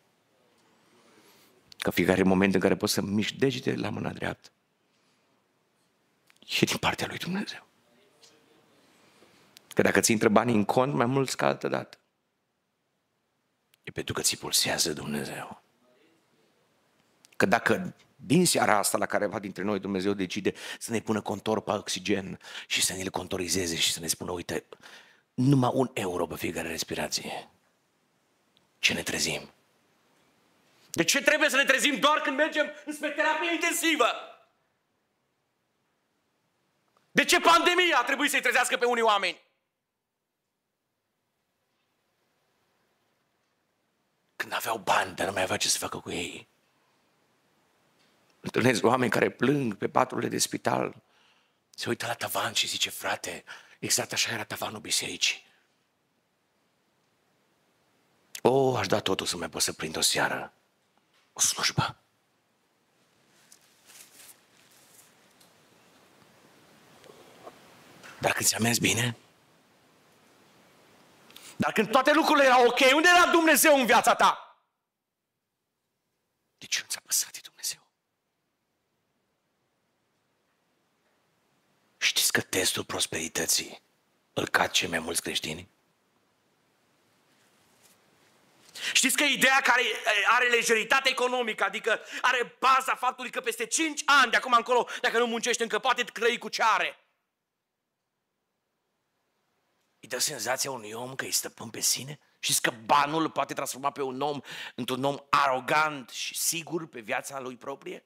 Că fiecare moment în care poți să miști degetele la mâna dreaptă e din partea lui Dumnezeu. Că dacă ți intră banii în cont, mai mulți ca altă dată. E pentru că ți pulsează Dumnezeu. Că dacă din seara asta la careva dintre noi Dumnezeu decide să ne pună contor pe oxigen și să ne-l contorizeze și să ne spună, uite, numai 1 euro pe fiecare respirație. Ce ne trezim? De ce trebuie să ne trezim doar când mergem înspre terapie intensivă? De ce pandemia a trebuit să-i trezească pe unii oameni? Când aveau bani, dar nu mai aveau ce să facă cu ei. Întâlnesc oameni care plâng pe paturile de spital, se uită la tavan și zice, frate, exact așa era tavanul bisericii. O, aș da totul să mai pot să prind o seară, o slujbă. Dar când ți-a mers bine, dar când toate lucrurile erau ok, unde era Dumnezeu în viața ta? De ce nu ți-a păsat de Dumnezeu? Știți că testul prosperității îl cad cei mai mulți creștini? Știți că ideea care are lejeritate economică, adică are baza faptului că peste 5 ani de acum încolo, dacă nu muncește încă, poate trăi cu ce are. Îi dă senzația unui om că e stăpân pe sine? Știți că banul îl poate transforma pe un om într-un om arogant și sigur pe viața lui proprie?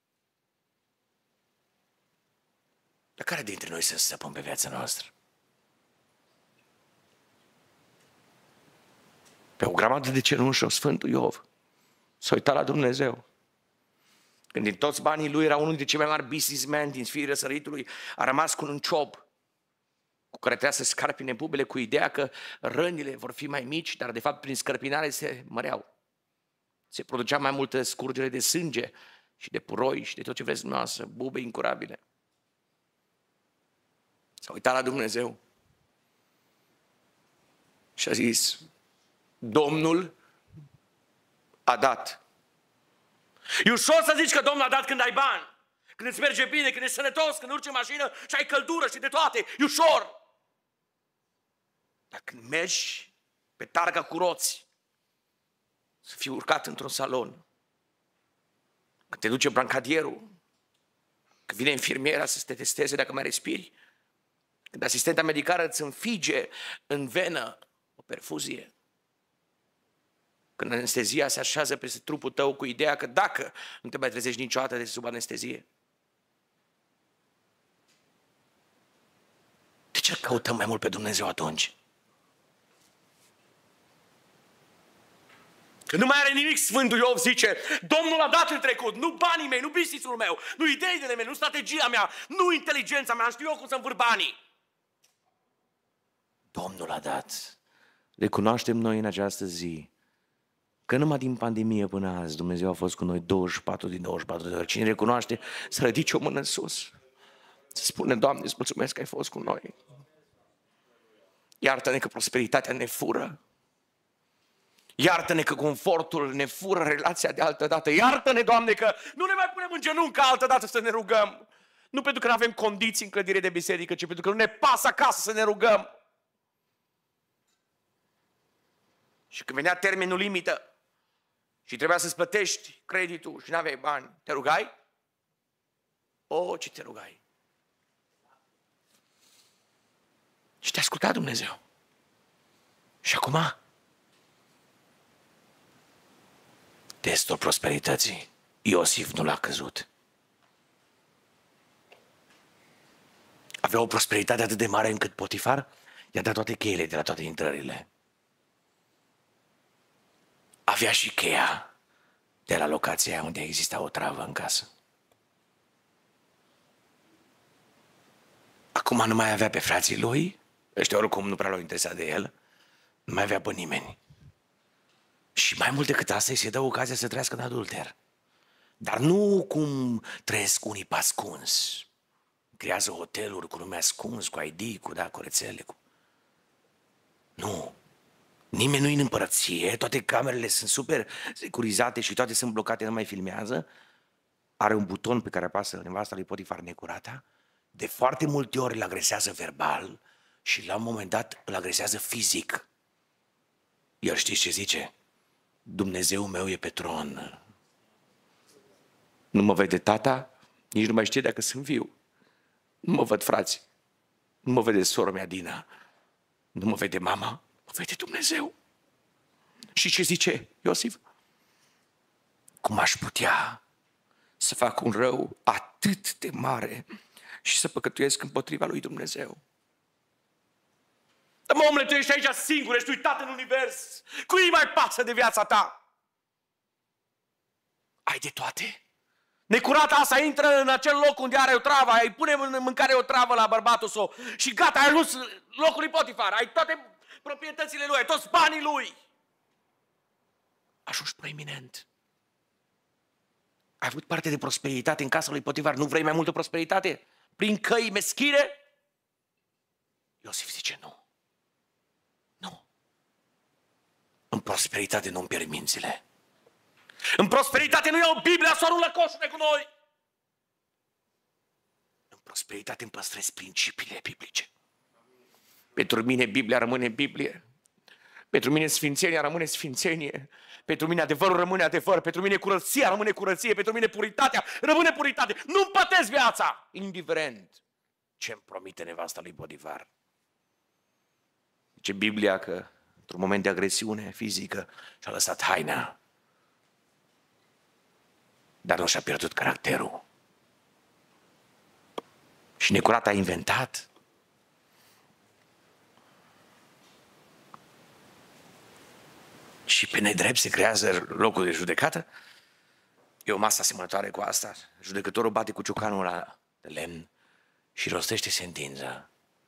Dar care dintre noi sunt stăpân pe viața noastră? Pe o grămadă de cenușă, Sfântul Iov s-a uitat la Dumnezeu. Când din toți banii lui era unul dintre cei mai mari businessmen din firii răsăritului, a rămas cu un ciob cu care trebuia să scarpine bubele cu ideea că rănile vor fi mai mici, dar de fapt prin scărpinare se măreau. Se producea mai multă scurgere de sânge și de puroi și de tot ce vreți dumneavoastră, bube incurabile. S-a uitat la Dumnezeu și a zis: Domnul a dat. E ușor să zici că Domnul a dat când ai bani, când îți merge bine, când ești sănătos, când urci în mașină și ai căldură și de toate. E ușor. Dar când mergi pe targa cu roți, să fii urcat într-un salon, când te duce brancadierul, când vine infirmiera să te testeze dacă mai respiri, când asistenta medicală îți înfige în venă o perfuzie, când anestezia se așează peste trupul tău cu ideea că dacă nu te mai trezești niciodată de sub anestezie. De ce căutăm mai mult pe Dumnezeu atunci? Că nu mai are nimic, Sfântul Iov zice: Domnul a dat în trecut, nu banii mei, nu business-ul meu, nu ideile mele, nu strategia mea, nu inteligența mea, știu eu cum să învârt banii. Domnul a dat. Recunoaștem noi în această zi că numai din pandemie până azi Dumnezeu a fost cu noi 24 din 24 de ori. Cine recunoaște să ridice o mână în sus, să spune: Doamne, îți mulțumesc că ai fost cu noi. Iartă-ne că prosperitatea ne fură. Iartă-ne că confortul ne fură relația de altă dată. Iartă-ne, Doamne, că nu ne mai punem în genunchi ca altă dată să ne rugăm. Nu pentru că nu avem condiții în clădire de biserică, ci pentru că nu ne pasă acasă să ne rugăm. Și când venea termenul limită și trebuia să-ți plătești creditul și n-aveai bani, te rugai? O, ce te rugai! Și te-a ascultat Dumnezeu. Și acum, testul prosperității, Iosif nu l-a căzut. Avea o prosperitate atât de mare încât Potifar i-a dat toate cheile de la toate intrările. Avea și cheia de la locația unde exista o travă în casă. Acum nu mai avea pe frații lui, ăștia oricum nu prea l-au interesat de el, nu mai avea pe nimeni. Și mai mult decât asta, îi se dă ocazia să trăiască în adulter. Dar nu cum trăiesc unii pe ascuns. Creează hoteluri cu nume ascuns, cu ID, cu rețele. Nu. Nimeni nu-i în împărăție, toate camerele sunt super securizate și toate sunt blocate, nu mai filmează. Are un buton pe care apasă nevasta lui Potifar, necurata. De foarte multe ori îl agresează verbal și la un moment dat îl agresează fizic. El știți ce zice? Dumnezeu meu e pe tron. Nu mă vede tata, nici nu mai știe dacă sunt viu. Nu mă văd frați, nu mă vede sora mea Dina, nu mă vede mama, mă vede Dumnezeu. Și ce zice Iosif? Cum aș putea să fac un rău atât de mare și să păcătuiesc împotriva lui Dumnezeu? Dar mă, omule, tu ești aici singur, ești uitat în univers. Cui mai pasă de viața ta? Ai de toate? Necurata asta intră în acel loc unde are o travă, îi pune în mâncare o travă la bărbatul său și gata, ai ajuns locul lui Potifar, ai toate proprietățile lui, ai toți banii lui. Ajungi proeminent. Ai avut parte de prosperitate în casa lui Potifar, nu vrei mai multă prosperitate? Prin căi meschine? Iosif zice nu. Nu. În prosperitate nu-mi pierd mințile. În prosperitate nu iau Biblia să o arunc la coșurile cu noi. În prosperitate îmi păstrez principiile biblice. Pentru mine Biblia rămâne Biblie. Pentru mine sfințenia rămâne sfințenie. Pentru mine adevărul rămâne adevăr. Pentru mine curăția rămâne curăție. Pentru mine puritatea rămâne puritate. Nu-mi pătesc viața, indiferent ce-mi promite nevasta lui Potifar. Zice Biblia că într-un moment de agresiune fizică și-a lăsat haina. Dar nu și-a pierdut caracterul. Și necurat a inventat. Și pe nedrept se creează locul de judecată. E o masă asemănătoare cu asta. Judecătorul bate cu ciocanul ăla de lemn și rostește sentința.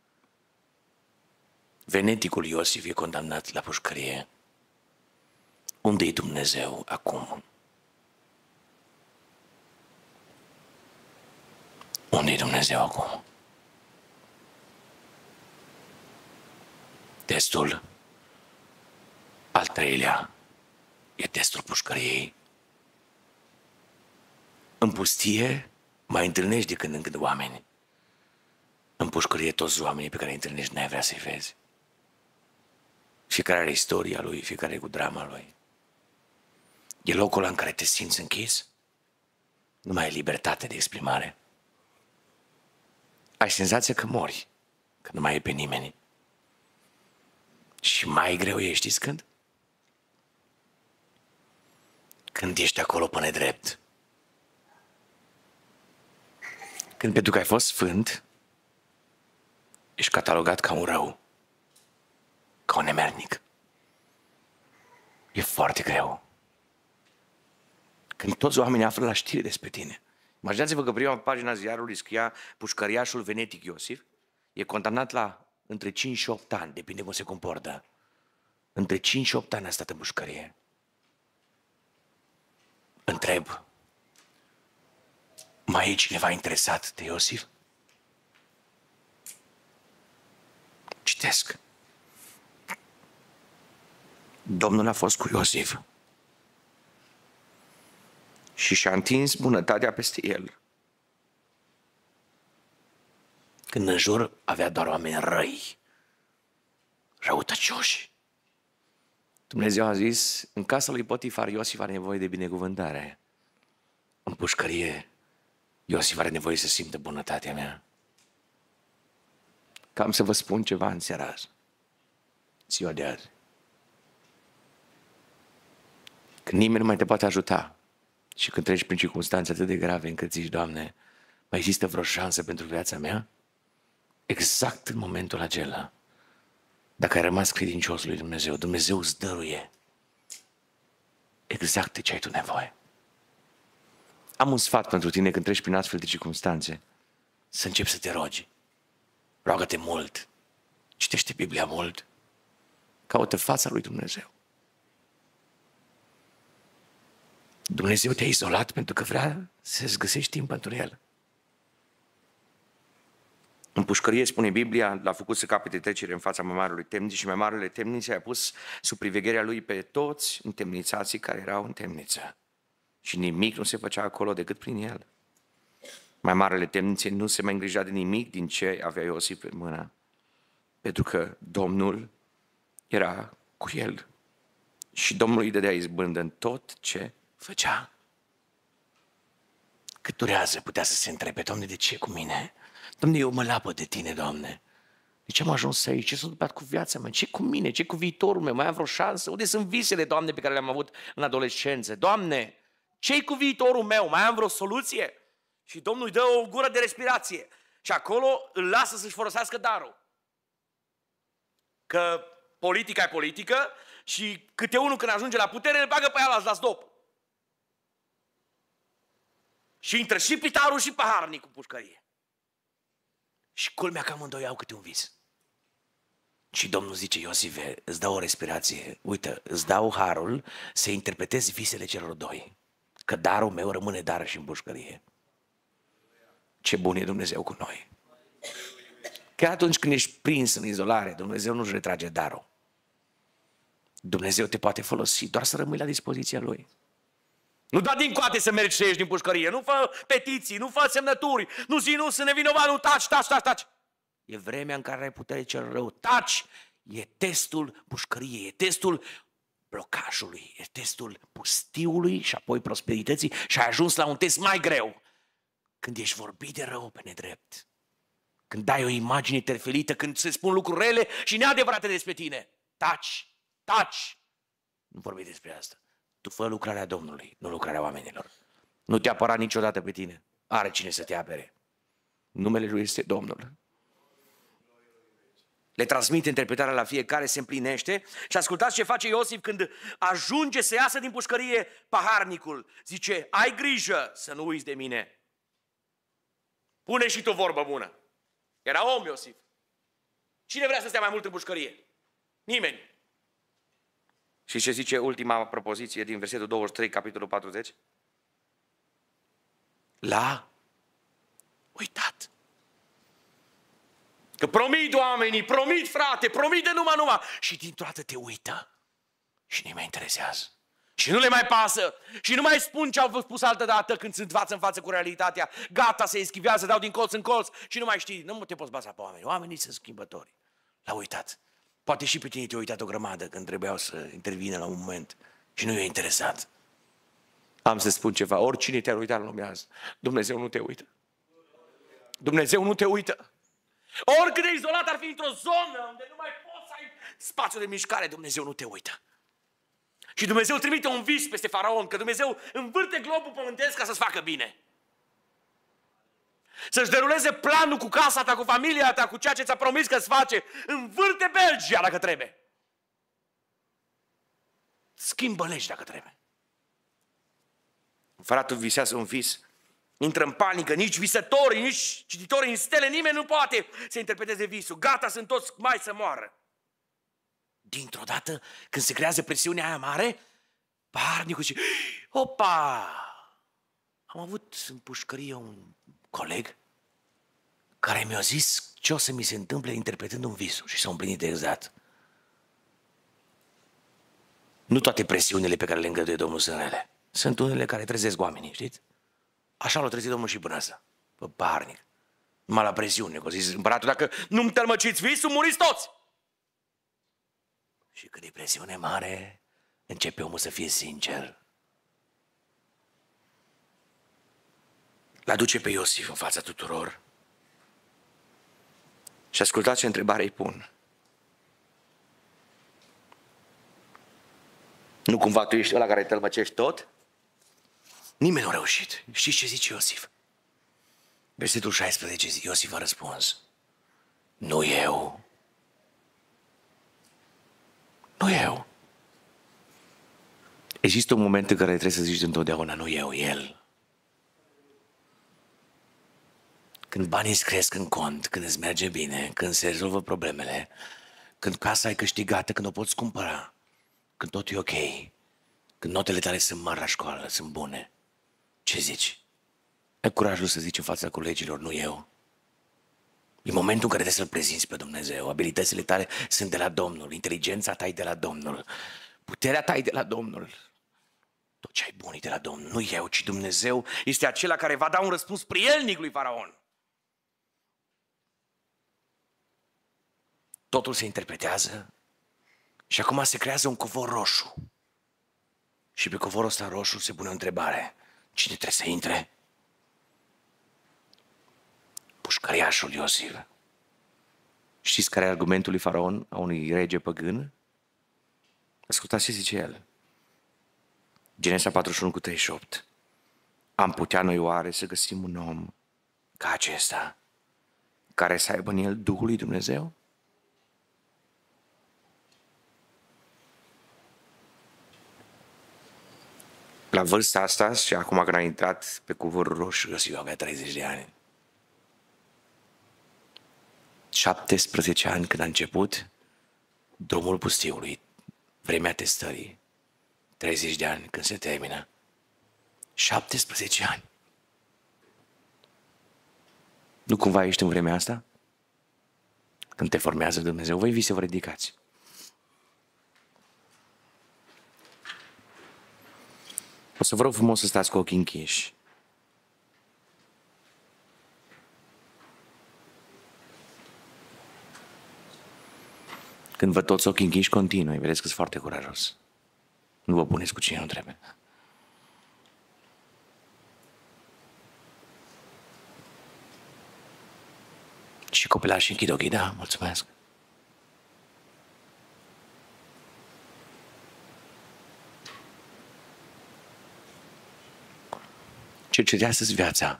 Veneticul Iosif e condamnat la pușcărie. Unde e Dumnezeu acum? Unde e Dumnezeu acum? Testul al treilea e testul pușcăriei. În pustie mai întâlnești de când în când oameni. În pușcărie toți oamenii pe care îi întâlnești n-ai vrea să-i vezi. Fiecare are istoria lui, fiecare cu drama lui. E locul ăla în care te simți închis. Nu mai ai libertate de exprimare. Ai senzația că mori, că nu mai e pe nimeni. Și mai greu e, știți când? Când ești acolo pe nedrept. Când pentru că ai fost sfânt, ești catalogat ca un rău, ca un nemernic. E foarte greu. Când toți oamenii află la știri despre tine. Imaginați-vă că prima pagina ziarului scria pușcăriașul venetic Iosif e condamnat la între 5 și 8 ani, depinde cum se comportă. Între 5 și 8 ani a stat în pușcărie. Întreb, mai e cineva interesat de Iosif? Citesc. Domnul a fost cu Iosif și și-a întins bunătatea peste el. Când în jur avea doar oameni răi, răutăcioși. Dumnezeu a zis, în casa lui Potifar, Iosif are nevoie de binecuvântare. În pușcărie, Iosif are nevoie să simtă bunătatea mea. Cam să vă spun ceva în seara asta, ziua de azi. Când nimeni nu mai te poate ajuta și când treci prin circunstanțe atât de grave încât zici, Doamne, mai există vreo șansă pentru viața mea? Exact în momentul acela, dacă ai rămas credincios lui Dumnezeu, Dumnezeu îți dăruie exact de ce ai tu nevoie. Am un sfat pentru tine când treci prin astfel de circunstanțe. Să începi să te rogi. Roagă-te mult. Citește Biblia mult. Caută fața lui Dumnezeu. Dumnezeu te-a izolat pentru că vrea să-ți găsești timp pentru El. În pușcărie, spune Biblia, l-a făcut să capete trecere în fața mai marelui temnițe și mai marele temnițe a pus sub privegherea lui pe toți întemnițații care erau în temniță. Și nimic nu se făcea acolo decât prin el. Mai marele temnițe nu se mai îngrija de nimic din ce avea Iosif în mână, pentru că Domnul era cu el. Și Domnul îi dădea izbândă în tot ce făcea. Cât durează putea să se întrebe, Doamne, de ce cu mine? Doamne, eu mă lapăd de Tine, Doamne. De ce am ajuns aici? Ce s-a întâmplat cu viața mea? Ce cu mine? Ce cu viitorul meu? Mai am vreo șansă? Unde sunt visele, Doamne, pe care le-am avut în adolescență? Doamne, ce-i cu viitorul meu? Mai am vreo soluție? Și Domnul îi dă o gură de respirație. Și acolo îl lasă să-și folosească darul. Că politica e politică și câte unul când ajunge la putere îl bagă pe ea la stop. Și intră și pitarul și paharnic cu pușcărie. Și culmea că amândoi au câte un vis. Și Domnul zice, Iosife, îți dau o respirație. Uite, îți dau harul să interpretezi visele celor doi. Că darul meu rămâne dar și în pușcărie. Ce bun e Dumnezeu cu noi. Chiar atunci când ești prins în izolare, Dumnezeu nu-și retrage darul. Dumnezeu te poate folosi, doar să rămâi la dispoziția Lui. Nu da din coate să mergi să ieși din pușcărie, nu fă petiții, nu fă semnături, nu zi, nu sunt nevinovat, nu taci. E vremea în care ai putere cel rău, taci, e testul pușcăriei, e testul blocajului, e testul pustiului și apoi prosperității și ai ajuns la un test mai greu. Când ești vorbit de rău pe nedrept, când dai o imagine terfelită, când se spun lucruri rele și neadevărate despre tine, taci, nu vorbi despre asta. Tu fă lucrarea Domnului, nu lucrarea oamenilor. Nu te apăra niciodată pe tine. Are cine să te apere. Numele Lui este Domnul. Le transmite interpretarea la fiecare, se împlinește și ascultați ce face Iosif când ajunge să iasă din pușcărie paharnicul. Zice, ai grijă să nu uiți de mine. Pune și tu vorbă bună. Era om Iosif. Cine vrea să stea mai mult în pușcărie? Nimeni. Și ce zice ultima propoziție din versetul 23, capitolul 40? L-a uitat. Că promit oamenii, promit frate, promit de numai și dintr-o dată te uită și nu mai interesează. Și nu le mai pasă și nu mai spun ce au spus altă dată când sunt față în față cu realitatea. Gata, se eschivează, dau din colț în colț și nu mai știi, nu te poți baza pe oameni. Oamenii sunt schimbători. L-a uitat. Poate și pe tine te-a uitat o grămadă când trebuiau să intervină la un moment și nu i-a interesat. Am să spun ceva, oricine te-ar uita în lumea asta, Dumnezeu nu te uită. Dumnezeu nu te uită. Oricât de izolat ar fi într-o zonă unde nu mai poți să ai spațiu de mișcare, Dumnezeu nu te uită. Și Dumnezeu trimite un vis peste faraon, că Dumnezeu învârte globul pământesc ca să-ți facă bine. Să-și deruleze planul cu casa ta, cu familia ta, cu ceea ce ți-a promis că îți face. Învârte Belgia dacă trebuie. Schimbă legi dacă trebuie. Fratul visează un vis, intră în panică, nici visătorii, nici cititorii în stele, nimeni nu poate să interpreteze visul. Gata, sunt toți mai să moară. Dintr-o dată, când se creează presiunea aia mare, paharnicul zice, opa! Am avut în pușcărie un coleg care mi-a zis ce o să mi se întâmple interpretând un vis și s-a împlinit exact. Nu toate presiunile pe care le îngăduie Domnul sunt rele. Sunt unele care trezesc oamenii, știți? Așa l-a trezit Domnul și până asta, pe paharnic. Numai la presiune, că a zis împăratul, dacă nu-mi tălmăciți visul, muriți toți! Și când e presiune mare, începe omul să fie sincer. L-aduce pe Iosif în fața tuturor și ascultați ce întrebare îi pun. Nu cumva tu ești ăla care tălmăcești tot? Nimeni nu a reușit. Știți ce zice Iosif? Versetul 16, Iosif a răspuns. Nu eu. Nu eu. Există un moment în care trebuie să zici întotdeauna, nu eu, el. Când banii îți cresc în cont, când îți merge bine, când se rezolvă problemele, când casa e câștigată, când o poți cumpăra, când totul e ok, când notele tale sunt mari la școală, sunt bune, ce zici? Ai curajul să zici în fața colegilor, nu eu. E momentul în care trebuie să-L prezinți pe Dumnezeu. Abilitățile tale sunt de la Domnul, inteligența ta e de la Domnul, puterea ta e de la Domnul. Tot ce ai bun e de la Domnul, nu eu, ci Dumnezeu este acela care va da un răspuns prielnic lui Faraon. Totul se interpretează și acum se creează un covor roșu. Și pe covorul ăsta roșu se pune o întrebare. Cine trebuie să intre? Pușcăriașul Iosif. Știți care e argumentul lui Faraon, a unui rege păgân? Ascultați ce zice el. Genesa 41:38. Am putea noi oare să găsim un om ca acesta, care să aibă în el Duhul lui Dumnezeu? La vârsta asta și acum când a intrat pe covorul roșu, Iosif avea 30 de ani. 17 ani când a început drumul pustiului, vremea testării. 30 de ani când se termină. 17 ani. Nu cumva ești în vremea asta? Când te formează Dumnezeu, voi vi să vă ridicați. O să vă rog frumos să stați cu ochii închiși. Când vă toți ochii închiși continui, vedeți că sunt foarte curajos. Nu vă puneți cu cine nu trebuie. Și copilașii închid ochii, da, mulțumesc. Cercetează-ți viața.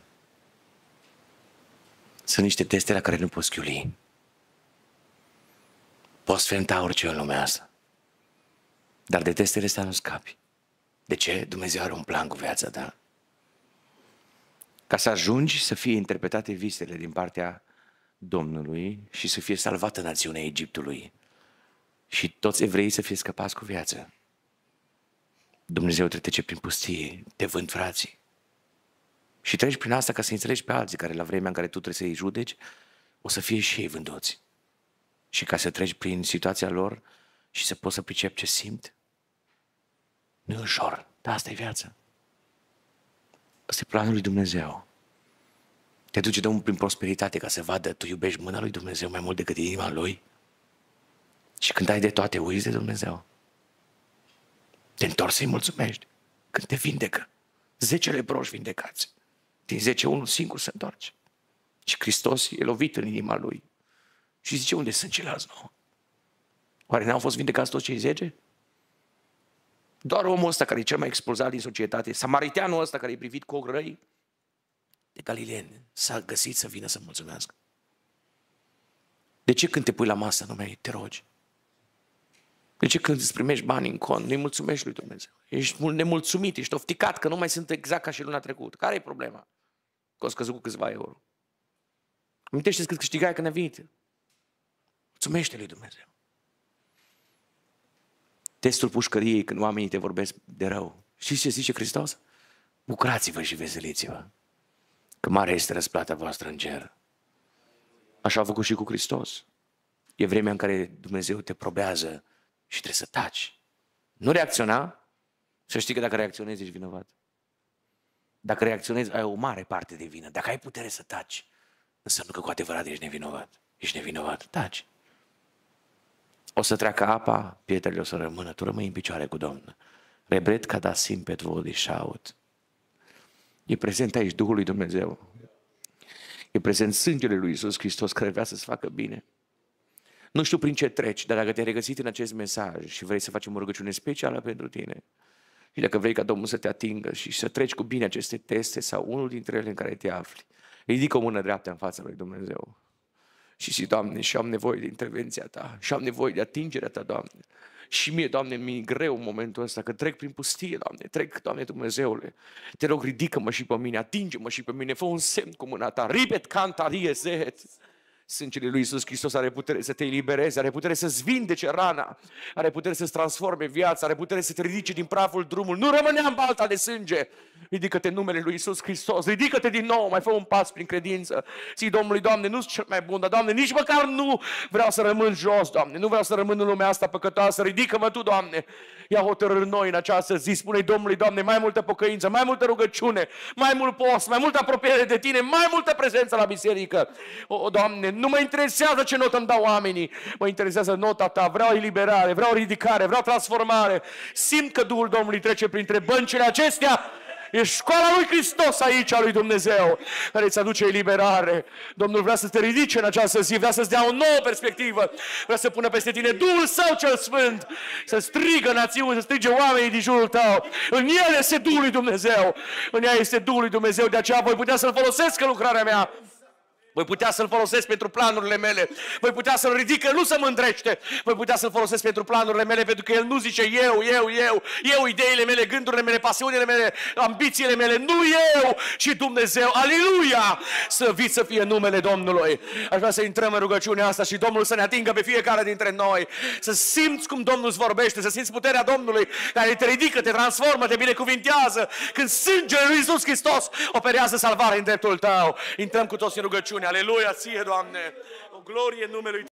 Sunt niște teste la care nu poți chiuli. Poți fenta orice în lumea asta. Dar de testele astea nu scapi. De ce? Dumnezeu are un plan cu viața ta. Ca să ajungi să fie interpretate visele din partea Domnului și să fie salvată națiunea Egiptului și toți evreii să fie scăpați cu viață. Dumnezeu te trece prin pustie, te vând frații. Și treci prin asta ca să înțelegi pe alții care la vremea în care tu trebuie să-i judeci, o să fie și ei vânduți. Și ca să treci prin situația lor și să poți să pricepi ce simt, nu e ușor, dar asta e viața. Asta e planul lui Dumnezeu. Te duce Domnul prin prosperitate ca să vadă, tu iubești mâna lui Dumnezeu mai mult decât inima lui. Și când ai de toate, uiți de Dumnezeu. Te întorci să-i mulțumești. Când te vindecă, 10 leproși vindecați. Din 10, unul singur se întoarce. Și Hristos e lovit în inima lui. Și zice, unde sunt ceilalți 9? Oare n-au fost vindecați toți cei 10? Doar omul ăsta care e cel mai expulzat din societate, samariteanul ăsta care e privit cu ochi răi de galileeni, s-a găsit să vină să mulțumească. De ce când te pui la masă nu mai te rogi? De ce când îți primești bani în cont, nu-i mulțumești lui Dumnezeu? Ești nemulțumit, ești ofticat că nu mai sunt exact ca și luna trecută. Care e problema? Că o scăzut cu câțiva euro. Amintește-ți cât câștigai când ai venit. Mulțumește lui Dumnezeu. Testul pușcăriei când oamenii te vorbesc de rău. Știți ce zice Hristos? Bucurați-vă și veseliți-vă, că mare este răsplata voastră în cer. Așa a făcut și cu Hristos. E vremea în care Dumnezeu te probează și trebuie să taci. Nu reacționa, să știi că dacă reacționezi ești vinovat. Dacă reacționezi ai o mare parte de vină. Dacă ai putere să taci, înseamnă că cu adevărat ești nevinovat. Ești nevinovat, taci. O să treacă apa, pietrele o să rămână, tu rămâi în picioare cu Domnul. Rebret ca da simpet vodi șaut. E prezent aici Duhul lui Dumnezeu. E prezent sângele lui Iisus Hristos care vrea să-ți facă bine. Nu știu prin ce treci, dar dacă te-ai regăsit în acest mesaj și vrei să facem o rugăciune specială pentru tine, și dacă vrei ca Domnul să te atingă și să treci cu bine aceste teste sau unul dintre ele în care te afli, ridică o mână dreaptă în fața lui Dumnezeu. Și zici, Doamne, și am nevoie de intervenția Ta, și am nevoie de atingerea Ta, Doamne. Și mie, Doamne, mi-e greu în momentul ăsta, că trec prin pustie, Doamne, trec, Doamne Dumnezeule. Te rog, ridică-mă și pe mine, atinge-mă și pe mine, fă un semn cu mâna Ta, ripet cantarie zet. Sângele lui Iisus Hristos are putere să te elibereze, are putere să-ți vindece rana, are putere să-ți transforme viața, are putere să te ridice din praful drumului. Nu rămânea în balta de sânge. Ridică-te în numele lui Iisus Hristos, ridică-te din nou, mai fă un pas prin credință. Zi Domnului, Doamne, nu sunt cel mai bun, dar Doamne, nici măcar nu vreau să rămân jos, Doamne, nu vreau să rămân în lumea asta păcătoasă. Ridică-mă Tu, Doamne. Ia hotărâri noi în această zi. Spune-i Domnului, Doamne, mai multă pocăință, mai multă rugăciune, mai mult post, mai multă apropiere de Tine, mai multă prezență la biserică. O, Doamne, nu mă interesează ce notă îmi dau oamenii, mă interesează nota Ta. Vreau eliberare, vreau ridicare, vreau transformare. Simt că Duhul Domnului trece printre băncile acestea. E școala lui Hristos aici, a lui Dumnezeu, care îți aduce eliberare. Domnul vrea să te ridice în această zi, vrea să-ți dea o nouă perspectivă, vrea să pună peste tine Duhul Său cel Sfânt, să strigă națiuni, să strige oamenii din jurul tău. În El este Duhul lui Dumnezeu, în ea este Duhul lui Dumnezeu, de aceea voi putea să-L folosesc în lucrarea mea. Voi putea să-L folosesc pentru planurile mele. Voi putea să-L ridic, nu să mă îndrește. Voi putea să-L folosesc pentru planurile mele, pentru că El nu zice eu, ideile mele, gândurile mele, pasiunile mele, ambițiile mele. Nu eu, ci Dumnezeu. Aleluia! Să vii să fie numele Domnului. Aș vrea să intrăm în rugăciunea asta și Domnul să ne atingă pe fiecare dintre noi. Să simți cum Domnul îți vorbește, să simți puterea Domnului care te ridică, te transformă, te binecuvintează. Când sângele lui Iisus Hristos operează salvare în dreptul tău. Intrăm cu toți în rugăciune. Aleluia ție, Doamne! O glorie în numele lui